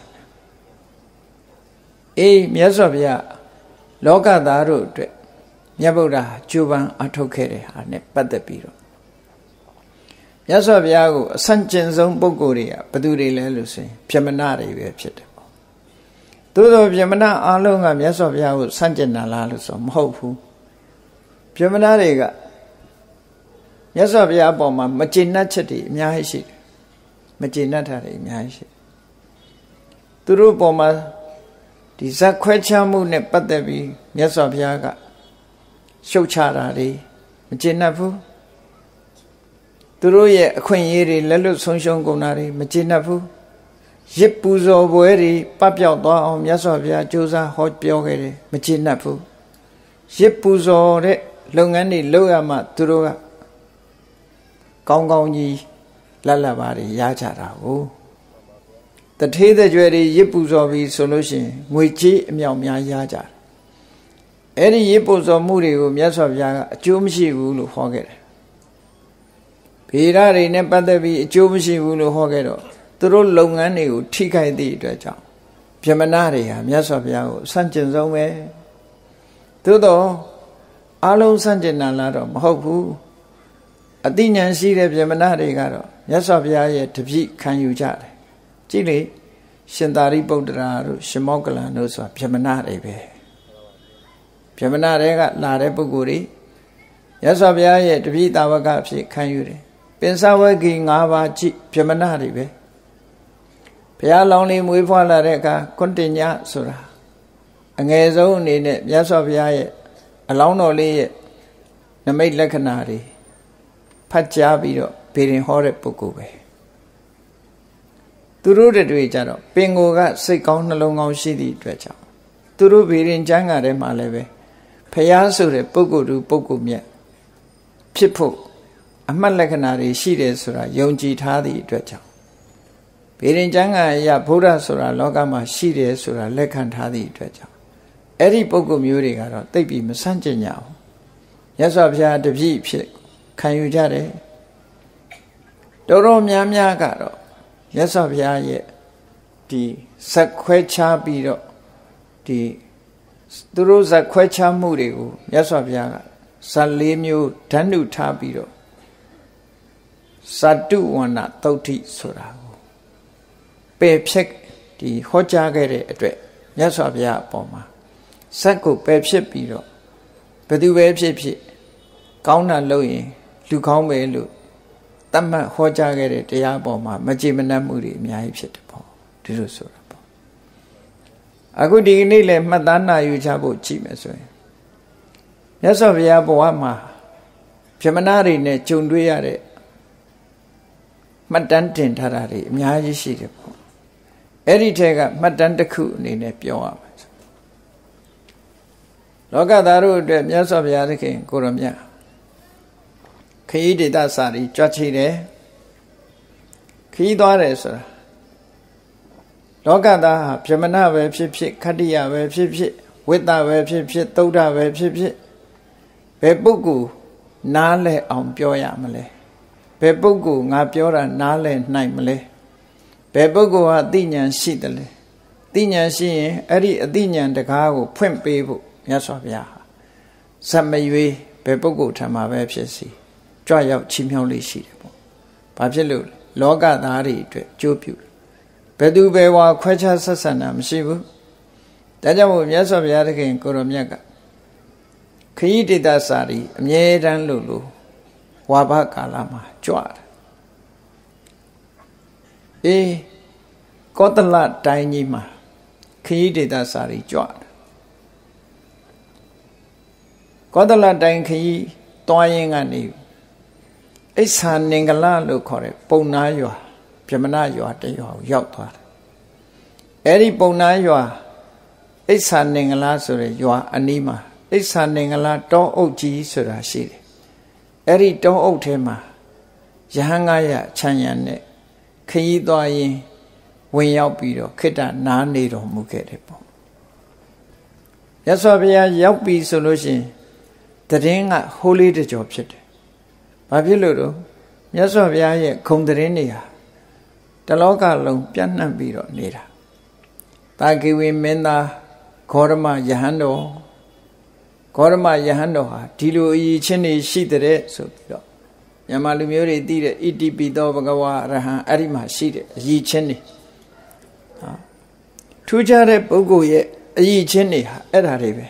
အေးမြတ်စွာဘုရားလောကသားတို့အတွက်မြတ်ဗုဒ္ဓကြိုးပမ်းအထောက်ခဲ့တဲ့ဟာနဲ့ပတ်သက်ပြီးတော့မြတ်စွာဘုရားကိုအဆန့်ကျင်ဆုံးပုဂ္ဂိုလ်တွေကဘယ်သူတွေလဲလို့ဆိုရင်ဗြဟ္မဏတွေပဲဖြစ်တယ်ပေါ့သို့သောဗြဟ္မဏအားလုံးကမြတ်စွာဘုရားကိုဆန့်ကျင်တာလားလို့ဆိုမဟုတ်ဘူးဗြဟ္မဏတွေကမြတ်စွာဘုရားအပေါ်မှာမကျေနပ်ချက်တွေအများကြီးရှိတယ်မကျေနပ်တာတွေအများကြီးရှိသူတို့ပေါ်မှာဒီဇက်ခွဲခြားမှုနဲ့ပတ်သက်ပြီးမြတ်စွာဘုရားကရှုတ်ချတာတွေမကျေနပ်ဘူးသူတို့ရဲ့အခွင့်အရေးတွေလက်လွတ်ဆုံးရှုံးကုန်တာတွေမကျေနပ်ဘူးရစ်ပူဇော်ပွဲတွေပပျောက်သွားအောင်မြတ်စွာဘုရားကြိုးစားဟောပြောခဲ့တယ်မကျေနပ်ဘူးရစ်ပူဇော်တဲ့လုပ်ငန်းတွေလုပ်ရမှသူတို့ကကောင်းကောင်းကြီးလက်လက်ပါတွေရကြတာကိုတထေးတဲ့ကြွယ်တွေရစ်ပူဇော်ပြီးဆိုလို့ရှိရင်ငွေကြေးအမြောက်များရကြတယ်အဲ့ဒီရစ်ပူဇော်မှုတွေကိုမြတ်စွာဘုရားကအကျိုးမရှိဘူးလို့ဟောခဲ့တယ်ဗေဒတွေနဲ့ပတ်သက်ပြီးအကျိုးမရှိဘူးလို့ဟောခဲ့တော့သူတို့လုပ်ငန်းတွေကိုထိခိုက်သည့်အတွက်ကြောင့်ဗြဟ္မဏတွေဟာမြတ်စွာဘုရားကိုဆန့်ကျင်ဆုံးပဲသို့တော့အလုံးဆန့်ကျင်တာလားတော့မဟုတ်ဘူးအသိဉာဏ်ရှိတဲ့ဗြဟ္မဏတွေကတော့မြတ်စွာဘုရားရဲ့တပည့်ခံယူကြတယ်ကြည့်လေရှင်သာရိပုတ္တရာတို့ရှင်မောက္ကလန်တို့ဆိုတာဗြဟ္မဏတွေပဲဗြဟ္မဏတွေကလာတဲ့ပုဂ္ဂိုလ်တွေမြတ်စွာဘုရားရဲ့တပည့်တာဝကအဖြစ်ခံယူတယ်ပင်စဝဂီ၅ပါးကြည့်ဗြဟ္မဏတွေပဲဘုရားလောင်းလေးမွေးဖွားလာတဲ့အခါကွန်တင်ညဆိုတာအငယ်ဆုံးအနေနဲ့မြတ်စွာဘုရားရဲ့အလောင်းတော်လေးရဲ့နမိတ်လက္ခဏာတွေဖတ်ကြားပြီးတော့ဗေဒင်ဟောတဲ့ပုဂ္ဂိုလ်ပဲသူတို့တွေကြတော့ပင်ကိုကစိတ်ကောင်းနှလုံးကောင်းရှိသည့်အတွက်ကြောင့်သူတို့ဗေဒင်ကျမ်းဂန်ထဲမှာလည်းပဲဘုရားဆိုတဲ့ပုဂ္ဂိုလ်သူပုဂ္ဂိုလ်မြတ်ဖြစ်ဖို့အမှတ်လက္ခဏာတွေရှိတယ်ဆိုတာယုံကြည်ထားသည့်အတွက်ကြောင့်ဗေဒင်ကျမ်းဂန်အရဗုဒ္ဓဆိုတာလောကမှာရှိတယ်ဆိုတာလက်ခံထားသည့်အတွက်ကြောင့်အဲ့ဒီပုဂ္ဂိုလ်မျိုးတွေကတော့သိပ်ပြီးမဆန့်ကျင်ကြဘူးမြတ်စွာဘုရားတပည့်ဖြစ်ခံယူကြတယ်တော်တော်များများကတော့မြတ်စွာဘုရားရဲ့ဒီဇက်ခွဲခြားပြီးတော့ဒီသူတို့ဇက်ခွဲခြားမှုတွေကိုမြတ်စွာဘုရားကဇတ်လေးမျိုးဓာတ်နုထားပြီးတော့ဇတုဝန္နသုတ်တိဆိုတာကိုပယ်ဖြတ်ဒီဟောကြားခဲ့တဲ့အတွက်မြတ်စွာဘုရားအပေါ်မှာဇက်ကိုပယ်ဖြစ်ပြီးတော့ဘယ်သူပဲဖြစ်ဖြစ်ကောင်းတာလုပ်ရင်လူကောင်းပဲလို့တတ်မှတ်ဟောကြားခဲ့တဲ့တရားပေါ်မှာမကြည်မနှက်မှုတွေအများကြီးဖြစ်တယ်ပေါ့ဒီလိုဆိုတာပေါ့အခုဒီကနေ့လည်းမှတ်သားနာယူချဖို့ကြည့်မယ်ဆိုရင်မြတ်စွာဘုရားဘဝမှာဗြဟ္မဏတွေနဲ့ကြုံတွေ့ရတဲ့မှတ်တမ်းတင်ထားတာတွေအများကြီးရှိတယ်ပေါ့အဲ့ဒီထဲကမှတ်တမ်းတစ်ခုအနေနဲ့ပြောရမှာလောကသားတို့အတွက်မြတ်စွာဘုရားသခင်ကိုရောမြတ်ခရီးဒေသစာရီကြွချီတယ်ခရီးသွားတယ်ဆိုတာလောကသားဟာဗြဟ္မဏပဲဖြစ်ဖြစ်ခတ္တိယပဲဖြစ်ဖြစ်ဝိတ္တပဲဖြစ်ဖြစ်သုဒ္ဓပဲဖြစ်ဖြစ်ဘယ်ပုဂ္ဂိုလ်နားလဲအောင်ပြောရမလဲဘယ်ပုဂ္ဂိုလ်ငါပြောတာနားလဲနိုင်မလဲဘယ်ပုဂ္ဂိုလ်ဟာအသိဉာဏ်ရှိတယ်လဲအသိဉာဏ်ရှိရင်အဲ့ဒီအသိဉာဏ်တကားကိုဖွင့်ပေးဖို့မြတ်စွာဘုရားဟာဇတ်မရွေးဘယ်ပုဂ္ဂိုလ်ထံမှာပဲဖြစ်စီကြွရောက်ချီးမြှောက်လေးရှိတယ်ပေါ့ဘာဖြစ်လို့လောကသားတွေအတွက်ကြိုးပြုဘယ်သူဘယ်ဝါခွဲခြားဆက်ဆံတာမရှိဘူးဒါကြောင့်မို့မြတ်စွာဘုရားသခင်ကိုရောမြတ်ကခရီးဒေသစာရီအမြဲတမ်းလို့လို့ဝါဘကာလမှာကြွတယ်အေးကောသလတိုင်းကြီးမှာခရီးဒေသစာရီကြွတယ်ကောသလတိုင်းခရီးသွားရင်းကနေအိဆာနင်္ဂလလို့ခေါ်တဲ့ပုံနာရွာဗြဟ္မဏရွာတရွာကိုရောက်သွားတယ်အဲ့ဒီပုံနာရွာအိဆာနင်္ဂလဆိုတဲ့ရွာအနီးမှာအိဆာနင်္ဂလတောအုပ်ကြီးဆိုတာရှိတယ်အဲ့ဒီတောအုပ်ထဲမှာယဟန်ငါရခြံရံနဲ့ခရီးသွားရင်ဝင်ရောက်ပြီးတော့ခိတ္တနားနေတော်မူခဲ့တယ်ပေါ့ရသော်ဘုရားရောက်ပြီဆိုလို့ရှိရင်တရင်ကဟိုးလေးတကြောဖြစ်တယ်ဘာဖြစ်လို့တော့မြတ်စွာဘုရားရဲ့ခုံတရင်တွေဟာတလောကလုံးပြန့်နှံ့ပြီးတော့နေတာတာကိဝေမင်းသားဂေါရမယဟန်တော်ဂေါရမယဟန်တော်ဟာဒီလိုအရေးချင်းတွေရှိတဲ့ဆိုပြီးတော့မြန်မာလူမျိုးတွေသိတဲ့ဣတိပိသောဘဂဝါရဟံအဲ့ဒီမှာရှိတဲ့အရေးချင်းတွေဟာထူးခြားတဲ့ပုဂ္ဂိုလ်ရဲ့အရေးချင်းတွေဟာအဲ့ဒါတွေပဲ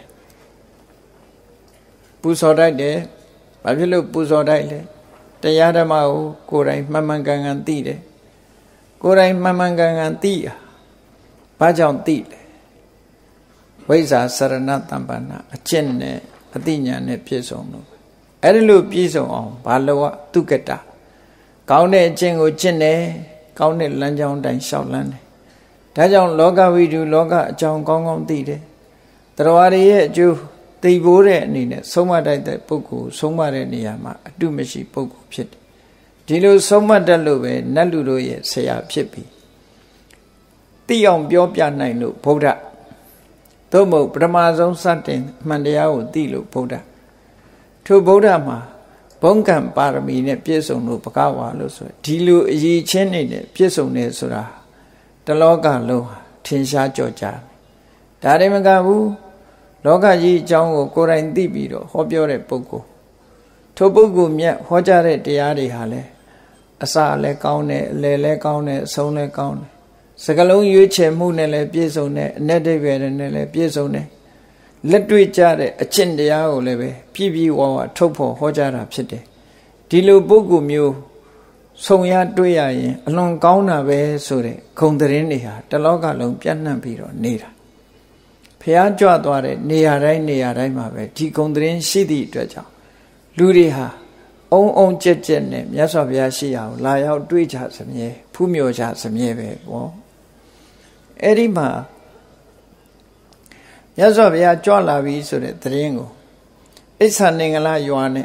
ပူဇော်တိုက်တယ်ဘာဖြစ်လို့ပူဇော်တိုက်လဲတရားဓမ္မကိုကိုယ်တိုင်မှန်မှန်ကန်ကန်သိတယ်ကိုယ်တိုင်မှန်မှန်ကန်ကန်သိอ่ะဘာကြောင့်သိလဲဝိဇ္ဇာစရဏတမ္ပန္နအကျင့်နဲ့အသိဉာဏ်နဲ့ပြည့်စုံလို့အဲ့ဒီလိုပြည့်စုံအောင်ဘာလို့တုကတကောင်းတဲ့အကျင့်ကိုကျင့်တယ်ကောင်းတဲ့လမ်းကြောင်းတိုင်းလျှောက်လန်းတယ်ဒါကြောင့်လောကဝိတုလောကအကြောင်းကောင်းကောင်းသိတယ်တရားတွေရဲ့အကျိုးသိဖို့တဲ့အနေနဲ့ဆုံးမတတ်တဲ့ပုဂ္ဂိုလ်ဆုံးမတဲ့နေရာမှာအတုမရှိပုဂ္ဂိုလ်ဖြစ်တယ်ဒီလိုဆုံးမတတ်လို့ပဲနတ်လူတို့ရဲ့ဆရာဖြစ်ပြီးသိအောင်ပြောပြနိုင်လို့ဗုဒ္ဓသို့မဟုတ်ပထမဆုံးစတင်မှန်တရားကိုသိလို့ဗုဒ္ဓထိုဗုဒ္ဓမှာဘုံကံပါရမီနဲ့ပြည့်စုံလို့ဘဂဝါလို့ဆိုဒီလိုအရေးချင်းနေနဲ့ပြည့်စုံနေဆိုတာတလောကလုံးထင်ရှားကြော်ကြားဒါတွေမကဘူးလောကကြီးအကြောင်းကိုကိုယ်တိုင်သိပြီးတော့ဟောပြောတဲ့ပုဂ္ဂိုလ်ထိုပုဂ္ဂိုလ်မြတ်ဟောကြားတဲ့တရားတွေဟာလည်းအစလည်းကောင်းတယ်အလယ်လည်းကောင်းတယ်အဆုံးလည်းကောင်းတယ်စကလုံးရွေးချယ်မှုနဲ့လည်းပြည့်စုံတယ်အ내ဒိဗ္ဗေနဲ့လည်းပြည့်စုံတယ်လက်တွေ့ကြတဲ့အကျင့်တရားကိုလည်းပဲပြည့်ပြည့်ဝဝထုတ်ဖော်ဟောကြားတာဖြစ်တယ်ဒီလိုပုဂ္ဂိုလ်မျိုးဆုံရတွေ့ရရင်အလွန်ကောင်းတာပဲဆိုတဲ့ဂုဏ်သတင်းတွေဟာတလောကလုံးပြန့်နှံ့ပြီးတော့နေတာဖျားကြွသွားတဲ့နေရာတိုင်းနေရာတိုင်းမှာပဲဒီဂုဏ်သတင်းရှိသည့်အတွက်ကြောင့်လူတွေဟာအုံအုံကြက်ကြက်နဲ့မြတ်စွာဘုရားရှိအောင်လာရောက်တွေ့ကြစမြဲဖူးမြော်ကြစမြဲပဲပေါ့အဲ့ဒီမှာမြတ်စွာဘုရားကြွလာပြီဆိုတဲ့သတင်းကိုအိဆာနင်္ဂလရွာနဲ့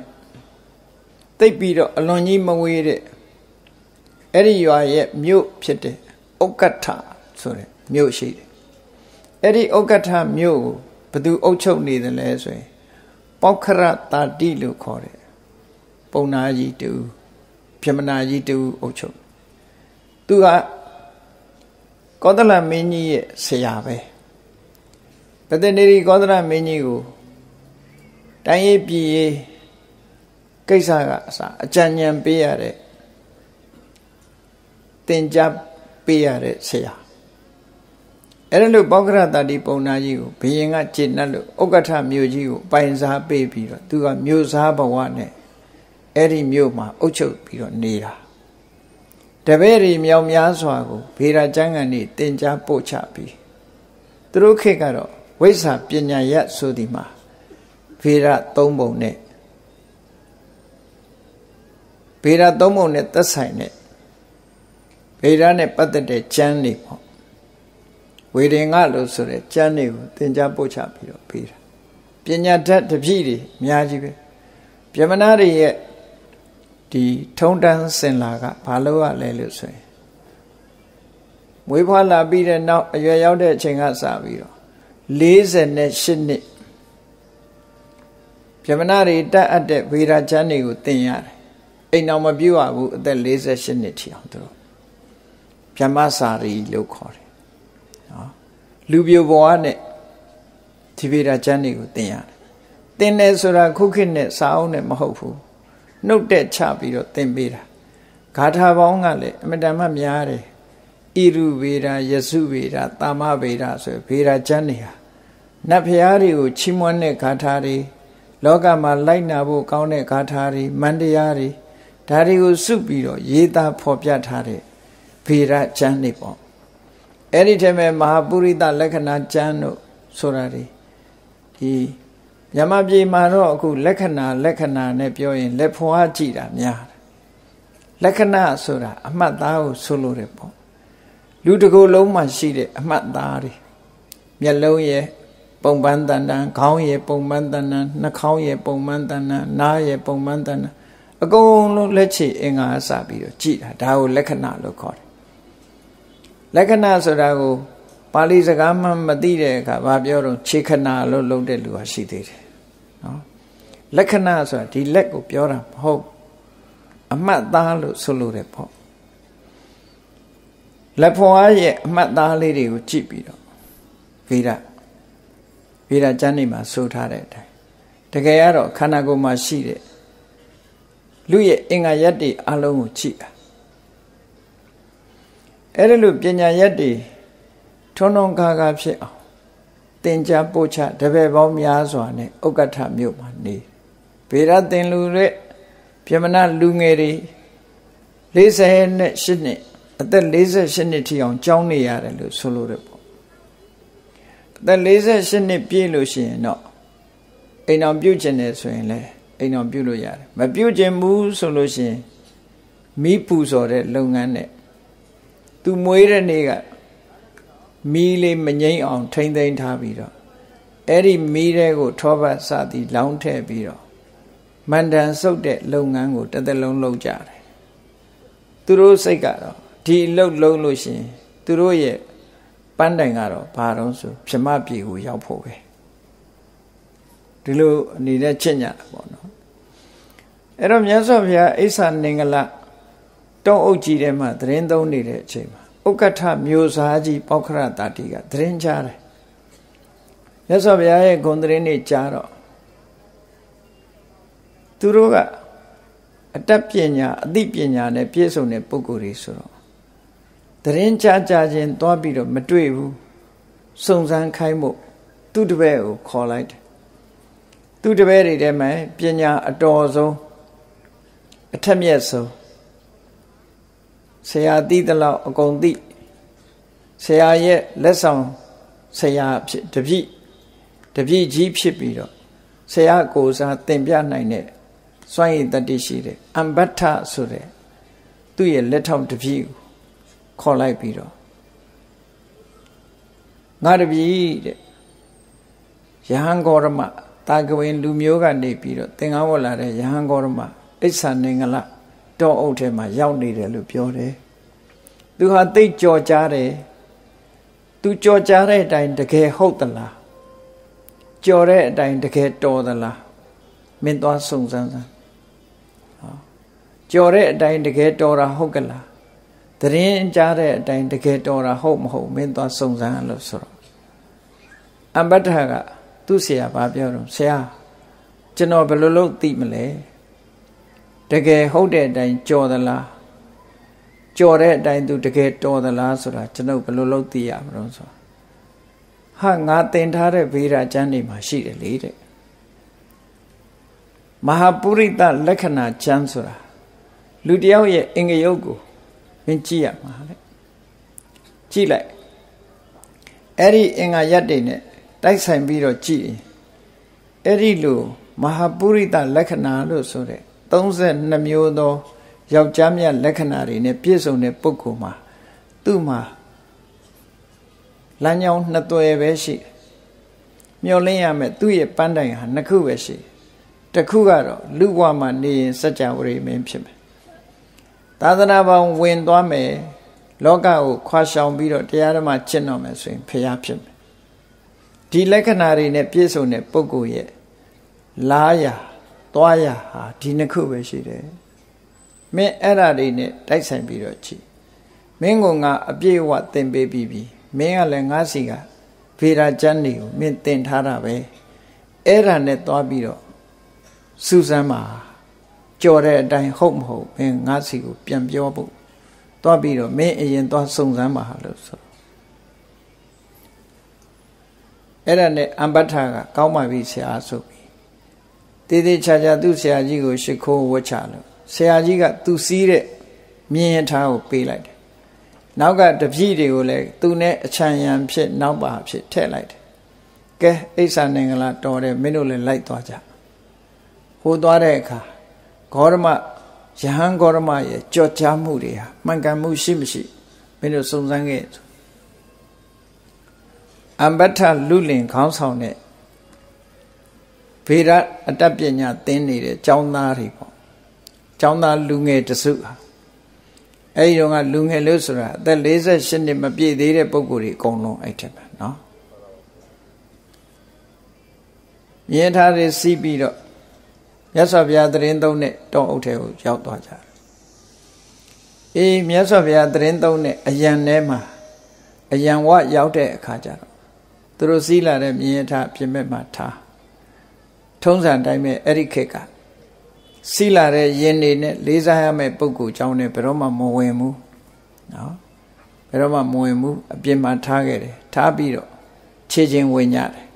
တိတ်ပြီးတော့အလွန်ကြီးမဝေးတဲ့အဲ့ဒီရွာရဲ့မြို့ဖြစ်တဲ့ဥက္ကဋ္ဌဆိုတဲ့မြို့ရှိတယ်အဲ့ဒီဥက္ကဋ္ဌမြို့ကိုဘသူအုပ်ချုပ်နေတယ်လဲဆိုရင်ပောက္ခရတာတိလို့ခေါ်တယ်ပုံနာကြီးတူပြမနာကြီးတူအုပ်ချုပ်သူကကောသလမင်းကြီးရဲ့ဆရာပဲပတ္တနေရီကောသလမင်းကြီးကိုတိုင်းရေးပြည်ရေးကိစ္စကအစအကြံဉာဏ်ပေးရတဲ့သင်ကြားပေးရတဲ့ဆရာအဲ့ဒါလို့ပောက္ခရတာတိပုံနာကြီးကိုဘုရင်ကကျေနပ်လို့ဥက္ကဋ္ဌမြို့ကြီးကိုပိုင်စားပေးပြီးတော့သူကမြို့စားဘဝနဲ့အဲ့ဒီမြို့မှာအုပ်ချုပ်ပြီးတော့နေတာတပည့်တွေမြောက်များစွာကိုဗေဒကျမ်းဂန်တွေသင်ကြားပို့ချပြီးသူတို့ခေတ်ကတော့ဝိဇ္ဇာပညာရဆိုဒီမှာဗေဒသုံးပုံနဲ့ဗေဒသုံးပုံနဲ့သက်ဆိုင်တဲ့ဗေဒနဲ့ပတ်သက်တဲ့ကျမ်းတွေပေါ့ဝေဒင်္ဂလို့ဆိုတဲ့ကျမ်းတွေကိုသင်ကြားပို့ချပြီးတော့ပေးတာပညာတတ်တပည့်တွေအများကြီးပဲဗြဟ္မဏတွေရဲ့ဒီထုံတန်းစင်လာကဘာလို့ရလဲလို့ဆိုရင်မွေးဖွားလာပြီးတဲ့နောက်အရွယ်ရောက်တဲ့အချိန်ကစပြီးတော့လေးဆယ်နဲ့ရှစ်နှစ်ဗြဟ္မဏတွေတတ်အပ်တဲ့ဗေဒကျမ်းတွေကိုသင်ရတယ်အိမ်တော်မပြုတ်ရဘူးအသက်လေးဆယ်ရှစ်နှစ်ထိအောင်သူတို့ဗြဟ္မစာရီလို့ခေါ်တယ်နော်လူပြိုဘဝနဲ့ဒီဗေဒကျမ်းတွေကိုသင်ရတယ်သင်တယ်ဆိုတာခုခေတ်နဲ့စာအုပ်နဲ့မဟုတ်ဘူးနှုတ်တဲ့ချပြီးတော့သင်ပေးတာဂါထာပေါင်းကလည်းအမတန်မှများတယ်ဣရုဗေဒယစုဗေဒတာမဗေဒဆိုဗေဒကျမ်းတွေဟာနတ်ဖျားတွေကိုချီးမွမ်းတဲ့ဂါထာတွေလောကမှာလိုက်နာဖို့ကောင်းတဲ့ဂါထာတွေမန္တရားတွေဒါတွေကိုစုပြီးတော့ရေးသားဖော်ပြထားတဲ့ဗေဒကျမ်းတွေပေါ့အဲ့ဒီထဲမှာမဟာပုရိသလက္ခဏာကျမ်းတို့ဆိုတာတွေဒီမြန်မာပြည်မှာတော့အခုလက္ခဏာလက္ခဏာနဲ့ပြောရင်လက်ဖွားကြည့်တာများတယ်လက္ခဏာဆိုတာအမှတ်သားကိုဆိုလိုတယ်ပေါ့လူတစ်ကိုယ်လုံးမှာရှိတဲ့အမှတ်သားတွေမျက်လုံးရဲ့ပုံပန်းတန်တန်ခေါင်းရဲ့ပုံပန်းတန်တန်နှာခေါင်းရဲ့ပုံပန်းတန်တန်နားရဲ့ပုံပန်းတန်တန်အကုန်လုံးလက်ချေအင်္ဂါအစပြီးတော့ကြည့်တာဒါကိုလက္ခဏာလို့ခေါ်တယ်လက္ခဏာဆိုတာကိုပါဠိစကားမှမသိတဲ့အခါဘာပြောတော့ခြေခဏလို့လုပ်တဲ့လူဟာရှိသေးတယ်နော်လက္ခဏာဆိုတာဒီလက်ကိုပြောတာမဟုတ်အမှတ်သားလို့ဆိုလိုတယ်ပေါ့လက်ဖွားရဲ့အမှတ်သားလေးတွေကိုကြည့်ပြီးတော့ဗေဒဗေဒကျမ်းတွေမှာဆိုထားတဲ့အတိုင်းတကယ်ကတော့ခန္ဓာကိုယ်မှာရှိတဲ့လူရဲ့အင်္ဂါရက်တွေအလုံးကိုကြည့်တာအဲ့ဒါလို့ပညာရက်တွေထုံထုံကားကားဖြစ်အောင်သင်ကြားပို့ချတပည့်ပေါင်းများစွာနဲ့ဥက္ကဋ္ဌမြို့မှာနေဗေဒသင်လူတွေဗြဟ္မဏလူငယ်တွေလေးဆယ်နဲ့ရှစ်နှစ်အသက်လေးဆယ်ရှစ်နှစ်ထိအောင်ကျောင်းနေရတယ်လို့ဆိုလိုတယ်ပေါ့အသက်လေးဆယ်ရှစ်နှစ်ပြည့်လို့ရှိရင်တော့အိမ်တော်ပြုတ်ကျင်တယ်ဆိုရင်လည်းအိမ်တော်ပြုတ်လို့ရတယ်မပြုတ်ကျင်ဘူးဆိုလို့ရှိရင်မိပူဇော်တဲ့လုပ်ငန်းနဲ့သူမွေးတဲ့နေ့ကမီးလေးမငိမ့်အောင်ထိမ့်သိမ်းထားပြီးတော့အဲ့ဒီမီးတဲ့ကိုထောပတ်စသည်လောင်းထည့်ပြီးတော့မန္တန်စုပ်တဲ့လုပ်ငန်းကိုတစ်သက်လုံးလုပ်ကြတယ်သူတို့စိတ်ကတော့ဒီအလုပ်လုံးလို့ရှိရင်သူတို့ရဲ့ပန်းတိုင်ကတော့ဘာတော့ဆိုဗြဟ္မပြည်ကိုရောက်ဖို့ပဲဒီလိုနေတဲ့ချစ်ညာပေါ့နော်အဲ့တော့မြတ်စွာဘုရားအိဆာနင်္ဂလတောအုပ်ကြီးထဲမှာသတင်းသုံးနေတဲ့အချိန်မှာဥက္ကဋ္ဌမျိုးစားကြီးပောက္ခရတာတိကသတင်းကြားတယ်မြတ်စွာဘုရားရဲ့ဂုဏ်သတင်းတွေကြားတော့သူတို့ကအတတ်ပညာအသိပညာနဲ့ပြည့်စုံတဲ့ပုဂ္ဂိုလ်တွေဆိုတော့သတင်းကြားကြားချင်းသွားပြီးတော့မတွေ့ဘူးစုံစမ်းခိုင်းမှုသူ့တပည့်ကိုခေါ်လိုက်တယ်သူ့တပည့်တွေထဲမှာပညာအတော်ဆုံးအထက်မြတ်ဆုံးဆရာသိသလောက်အကုန်သိဆရာရဲ့လက်ဆောင်ဆရာဖြစ်တပည့်တပည့်ကြီးဖြစ်ပြီးတော့ဆရာကိုယ်စားသင်ပြနိုင်တဲ့စွမ်းရည်တတ္တိရှိတဲ့အမ္ဘထဆိုတဲ့သူ့ရဲ့လက်ထောက်တပည့်ကိုခေါ်လိုက်ပြီးတော့ငါတပည့်တဲ့ယဟန်ဂေါရမတာကဝင်လူမျိုးကနေပြီးတော့သင်္ကန်းဝတ်လာတဲ့ယဟန်ဂေါရမအိဆာနင်္ဂလတောအုပ်ထဲမှာရောက်နေတယ်လို့ပြောတယ်သူဟာသိကြော်ကြားတယ်သူကြော်ကြားတဲ့အတိုင်းတကယ်ဟုတ်သလားကြော်တဲ့အတိုင်းတကယ်တော်သလားမင်းသွားစုံစမ်းစမ်းကြော်တဲ့အတိုင်းတကယ်တော်တာဟုတ်ကလားတရင်ကြားတဲ့အတိုင်းတကယ်တော်တာဟုတ်မဟုတ်မင်းသွားစုံစမ်းလို့ဆိုတော့အမ္ပတ္ထကသူ့ဆရာဘာပြောတော့ဆရာကျွန်တော်ဘယ်လိုလုပ်သိမလဲတကယ်ဟုတ်တဲ့အတိုင်းကြော်သလားကြော်တဲ့အတိုင်းသူတကယ်တော်သလားဆိုတာကျွန်တော်ဘယ်လိုလုပ်သိရမလို့ဆိုဟာငါသင်ထားတဲ့ဗေဒကျမ်းတွေမှာရှိတယ်လေတဲ့မဟာပုရိသလက္ခဏာကျမ်းဆိုတာလူတယောက်ရဲ့အင်္ဂယုတ်ကိုမင်းကြည့်ရမှာလေကြည့်လိုက်အဲ့ဒီအင်္ဂါရက်တွေနဲ့တိုက်ဆိုင်ပြီးတော့ကြည့်ရင်အဲ့ဒီလိုမဟာပုရိသလက္ခဏာလို့ဆိုတဲ့သုံးဆယ်နှစ်မျိုးသောယောက်ျားမြတ်လက္ခဏာတွေနဲ့ပြည့်စုံတဲ့ပုဂ္ဂိုလ်မှာသူ့မှာလမ်းကြောင်းနှစ်သွယ်ပဲရှိမျောလင်းရမယ်သူ့ရဲ့ပန်းတိုင်ဟာနှစ်ခုပဲရှိတစ်ခုကတော့လူဘဝမှာနေရင်စัจ java ရိမင်းဖြစ်မယ်သာသနာပေါင်းဝင်သွားမယ်လောကကိုခွာရှောင်ပြီးတော့တရားဓမ္မကျင့်တော်မယ်ဆိုရင်ဖျားဖြစ်မယ်ဒီလက္ခဏာတွေနဲ့ပြည့်စုံတဲ့ပုဂ္ဂိုလ်ရဲ့လားရသွားရဟာဒီနှစ်ခုပဲရှိတယ်မင်းအဲ့ဓာတွေနဲ့တိုက်ဆိုင်ပြီးတော့ကြည့်မင်းကငါအပြည့်အဝသင်ပေးပြီးပြီမင်းကလည်းငါစီကဗေဒကျမ်းတွေကိုမင်းသင်ထားတာပဲအဲ့ဓာနဲ့သွားပြီးတော့စူးစမ်းပါကြော်တဲ့အတိုင်းဟုတ်မဟုတ်မင်းငါစီကိုပြန်ပြောဖို့သွားပြီးတော့မင်းအရင်သွားစုံစမ်းပါလို့ဆိုအဲ့ဒါနဲ့အမ္ပတ္ထကကောင်းပါပြီဆရာဆိုပြီးတေးသေးချာချာသူ့ဆရာကြီးကိုရှ िख ိုးဝတ်ချလို့ဆရာကြီးကသူစီးတဲ့မြင်းရထားကိုပေးလိုက်တယ်နောက်ကတပည့်တွေကိုလည်းသူနဲ့အချံရံဖြစ်နောက်ပါဖြစ်ထည့်လိုက်တယ်ကဲအိဆာနင်္ဂလာတော်တယ်မင်းတို့လည်းလိုက်သွားကြဟိုသွားတဲ့အခါဂေါရမယဟန်ဂေါရမရဲ့ကြော်ကြားမှုတွေဟာမှန်ကန်မှုရှိမရှိမင်းတို့စုံစမ်းခဲ့အမ္ပတ္ထလူလင်ခေါင်းဆောင်တဲ့ဗေဒအတတ်ပညာသင်နေတဲ့ကျောင်းသားတွေပေါ့ကျောင်းသားလူငယ်တစုဟာအဲ့ဒီတော့ကလူငယ်လို့ဆိုတာအသက်၄၈နှစ်မပြည့်သေးတဲ့ပုဂ္ဂိုလ်တွေအကုန်လုံးအဲ့ထက်ပဲเนาะမြင်ထားတွေစီးပြီးတော့မြတ်စွာဘုရားသရင်သုံးတဲ့တောအုပ်ထဲကိုရောက်သွားကြတယ်အေးမြတ်စွာဘုရားသရင်သုံးတဲ့အယံထဲမှာအယံဝရောက်တဲ့အခါကျတော့သူတို့စီးလာတဲ့မြင်ထားပြင်မဲ့မှာထားထုံးစံတိုင်းပဲအဲ့ဒီခေတ်ကစီးလာတဲ့ယင်တွေနဲ့လေးစားရမယ့်ပုဂ္ဂိုလ်ကြောင့်လည်းဘယ်တော့မှမဝင်ဘူးနော်ဘယ်တော့မှမဝင်ဘူးအပြင်မှာထားခဲ့တယ်ထားပြီးတော့ခြေချင်းဝင်ကြတယ်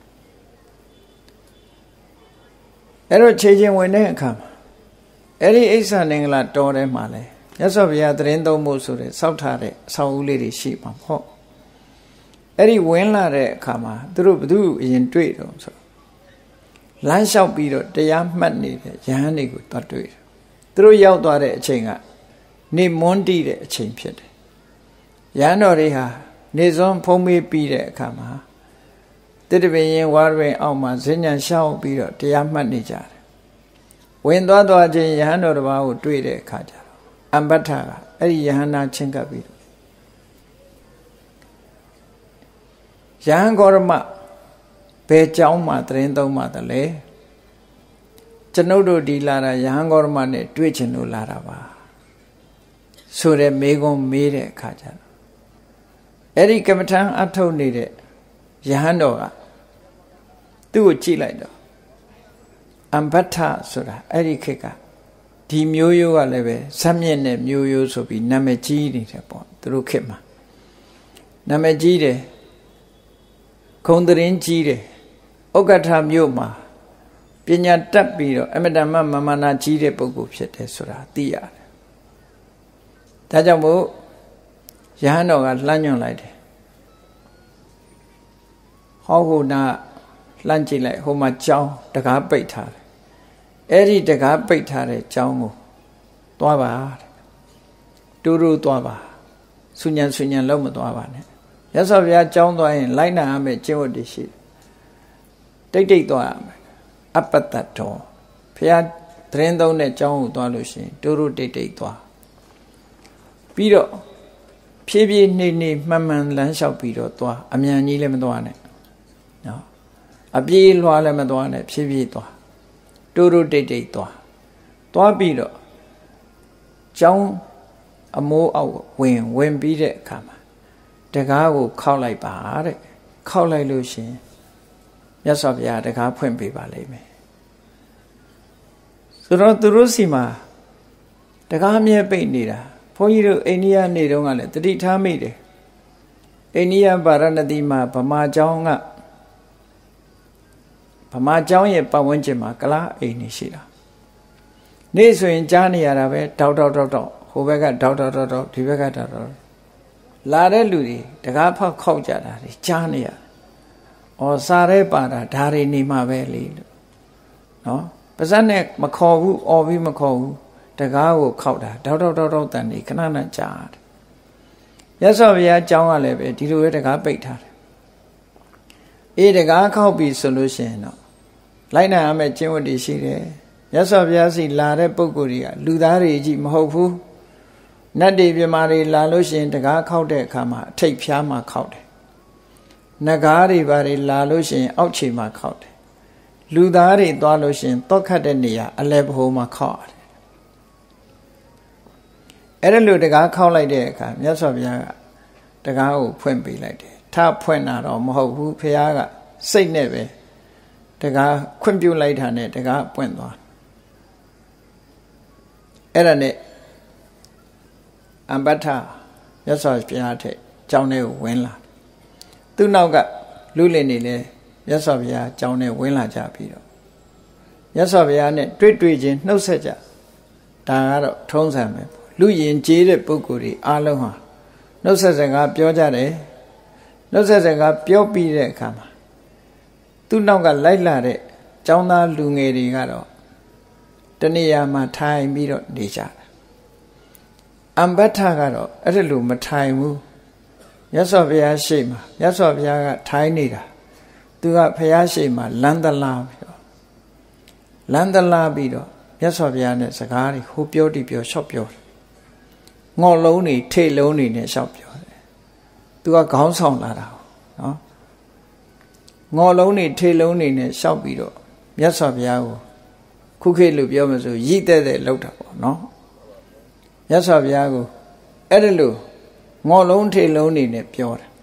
အဲ့တော့ခြေချင်းဝင်တဲ့အခါမှာအဲ့ဒီအိဆာနင်္ဂလာတော်ထဲမှာလဲမြတ်စွာဘုရားသရင်သုံးဖို့ဆိုတဲ့စောက်ထားတဲ့အဆောက်အဦလေးတွေရှိမှာပေါ့အဲ့ဒီဝင်လာတဲ့အခါမှာသူတို့ဘသူအရင်တွေ့တော့ဆိုလမ်းလျှောက်ပြီးတော့တရားမှတ်နေတဲ့ယဟန်တွေကိုတွတ်တွေ့တယ်သူတို့ရောက်သွားတဲ့အချိန်ကနေမွန်းတိတဲ့အချိန်ဖြစ်တယ်ယဟန်တော်တွေဟာနေစွန်းဖုံးမေးပြီးတဲ့အခါမှာတိတ္တပင်ရင်ဝါရပင်အောက်မှာဇဉ္ဉံလျှောက်ပြီးတော့တရားမှတ်နေကြတယ်ဝင်သွားသွားချင်းယဟန်တော်တစ်ပါးကိုတွေ့တဲ့အခါကျတော့အမ္ပတ္ထကအဲ့ဒီယဟန်နာချင်းကပ်ပြီးတော့ယဟန်ဂေါရမဘယ်ကြောင်းမှာသရင်သုံးမှာတလဲကျွန်ုပ်တို့ဒီလာတာယဟန်ဂေါရမနဲ့တွေ့ချင်လို့လာတာပါဆိုတဲ့မေကွန်းမေးတဲ့အခါကျတော့အဲ့ဒီကမ္မထံအထုတ်နေတဲ့ယဟန်တော်ကသူ့ကိုကြည့်လိုက်တော့အမ္ပတ္ထဆိုတာအဲ့ဒီခေတ်ကဒီမျိုးရိုးကလည်းပဲဇက်မြင့်တဲ့မျိုးရိုးဆိုပြီးနာမည်ကြီးနေတယ်ပေါ့သူတို့ခေတ်မှာနာမည်ကြီးတယ်ခုံတရင်ကြီးတယ်ဥက္ကဋ္ဌမြို့မှာပညာတတ်ပြီးတော့အမတမမမနာကြီးတဲ့ပုဂ္ဂိုလ်ဖြစ်တယ်ဆိုတာသိရတယ်ဒါကြောင့်မို့ယဟန်တော်ကလှမ်းညွှန်လိုက်တယ်ဟောဟိုနာလှမ်းကြည့်လိုက်ဟိုမှာကျောင်းတကားပိတ်ထားတယ်အဲ့ဒီတကားပိတ်ထားတဲ့ကျောင်းကိုသွားပါတူတူသွားပါဆုညံဆုညံလုံးမသွားပါနဲ့မြတ်စွာဘုရားကျောင်းသွားရင်လိုက်နာရမယ့်ကျင့်ဝတ်တွေရှိတယ်တိတ်တိတ်သွားရမယ်အပတ္တတော်ဘုရားသရင်သုံးတဲ့ကျောင်းကိုသွားလို့ရှိရင်တူတူတိတ်တိတ်သွားပြီးတော့ဖြည်းဖြည်းနှိမ့်နှိမ့်မှန်မှန်လမ်းလျှောက်ပြီးတော့သွားအမြန်ကြီးလည်းမသွားနဲ့နော်အပြေးလွှားလည်းမသွားနဲ့ဖြည်းဖြည်းသွားတိုးတိုးတိတ်တိတ်သွားသွားပြီးတော့ကျောင်းအမိုးအောက်ဝင်ဝင်ပြီးတဲ့အခါမှာတကားကိုခောက်လိုက်ပါတဲ့ခောက်လိုက်လို့ရှင်မြတ်စွာဘုရားတကားဖွင့်ပေးပါလိမ့်မယ်ဆိုတော့သူတို့စီမှာတကားမြဲပိတ်နေတာဘုန်းကြီးတို့အိန္ဒိယနေတုန်းကလည်းတတိထားမိတယ်အိန္ဒိယဗာရဏသီမှာဗမာကျောင်းကဗမာကျောင်းရဲ့ပတ်ဝန်းကျင်မှာကလားအိမ်နေရှိတာနေ့ဆိုရင်ကြားနေရတာပဲတောက်တောက်တောက်တောက်ဟိုဘက်ကတောက်တောက်တောက်တောက်ဒီဘက်ကတောက်တောက်လာတဲ့လူတွေတကားဖောက်ခောက်ကြတာတွေကြားနေရဩစားရဲပါတာဓာရီနေမှာပဲလေလို့နော်ပါဇက်နဲ့မခေါ်ဘူးអော်ပြီးမခေါ်ဘူးတကားကိုခောက်တာတောက်တောက်တောက်တောက်တန်နေခဏခဏကြားတယ်ရသော်ဘုရားကျောင်းကလည်းပဲဒီလိုပဲတကားပိတ်ထားတယ်အေးတကားခောက်ပြီဆိုလို့ရှိရင်တော့လိုက်နိုင်ရမယ့်ကျင့်ဝတ်တွေရှိတယ်ရသော်ဘုရားစီလာတဲ့ပုဂ္ဂိုလ်တွေကလူသားတွေကြီးမဟုတ်ဘူးနတ်တွေပြမာတွေလာလို့ရှိရင်တကားခောက်တဲ့အခါမှာအထိတ်ဖျားမှာခောက်တယ်နဂါးတွေဘာတွေလာလို့ရှိရင်အောက်ခြေမှာခောက်တယ်လူသားတွေသွားလို့ရှိရင်တောက်ခတ်တဲ့နေရာအလဲဘဟုံးမှာခောက်ရတယ်အဲ့ဒါလိုတကားခောက်လိုက်တဲ့အခါမြတ်စွာဘုရားကတကားကိုဖွင့်ပေးလိုက်တယ်ထဖွင့်တာတော့မဟုတ်ဘူးဘုရားကစိတ်နဲ့ပဲတကားခွင့်ပြုလိုက်တာနဲ့တကားပွင့်သွားအဲ့ဒါနဲ့အမ္ပထမြတ်စွာဘုရားထက်ကျောင်းထဲကိုဝင်လာသူ့နောက်ကလူလင်နေလဲမြတ်စွာဘုရားကျောင်းထဲဝင်လာကြပြီးတော့မြတ်စွာဘုရားနဲ့တွေ့တွေ့ချင်းနှုတ်ဆက်ကြဒါကတော့ထုံးစံပဲလူယဉ်ကျေးတဲ့ပုဂ္ဂိုလ်တွေအားလုံးဟာနှုတ်ဆက်စကားပြောကြတယ်နှုတ်ဆက်စကားပြောပြီးတဲ့အခါမှာသူ့နောက်ကလိုက်လာတဲ့ကျောင်းသားလူငယ်တွေကတော့တနေရာမှာထိုင်ပြီးတော့နေကြတယ်အမ္ပထကတော့အဲ့ဒါလိုမထိုင်ဘူးမြတ်စွာဘုရားရှေ့မှာမြတ်စွာဘုရားကထိုင်နေတာသူကဘုရားရှေ့မှာလမ်းတလားပြီးတော့လမ်းတလားပြီးတော့မြတ်စွာဘုရားနဲ့စကားတွေဟိုပြောတိပြောလျှောက်ပြောတယ်ငေါ့လုံးတွေထိတ်လုံးတွေနဲ့လျှောက်ပြောတယ်သူကခေါင်းဆောင်လာတာနော်ငေါ်လုံးတွေထိတ်လုံးတွေနဲ့လျှောက်ပြီးတော့မြတ်စွာဘုရားကိုခုခေတ်လို့ပြောမှဆိုရည်တဲ့တဲ့လောက်တာပေါ့နော်မြတ်စွာဘုရားကိုအဲ့ဒါလို့ငေါ်လုံးထိတ်လုံးတွေနဲ့ပြောတယ်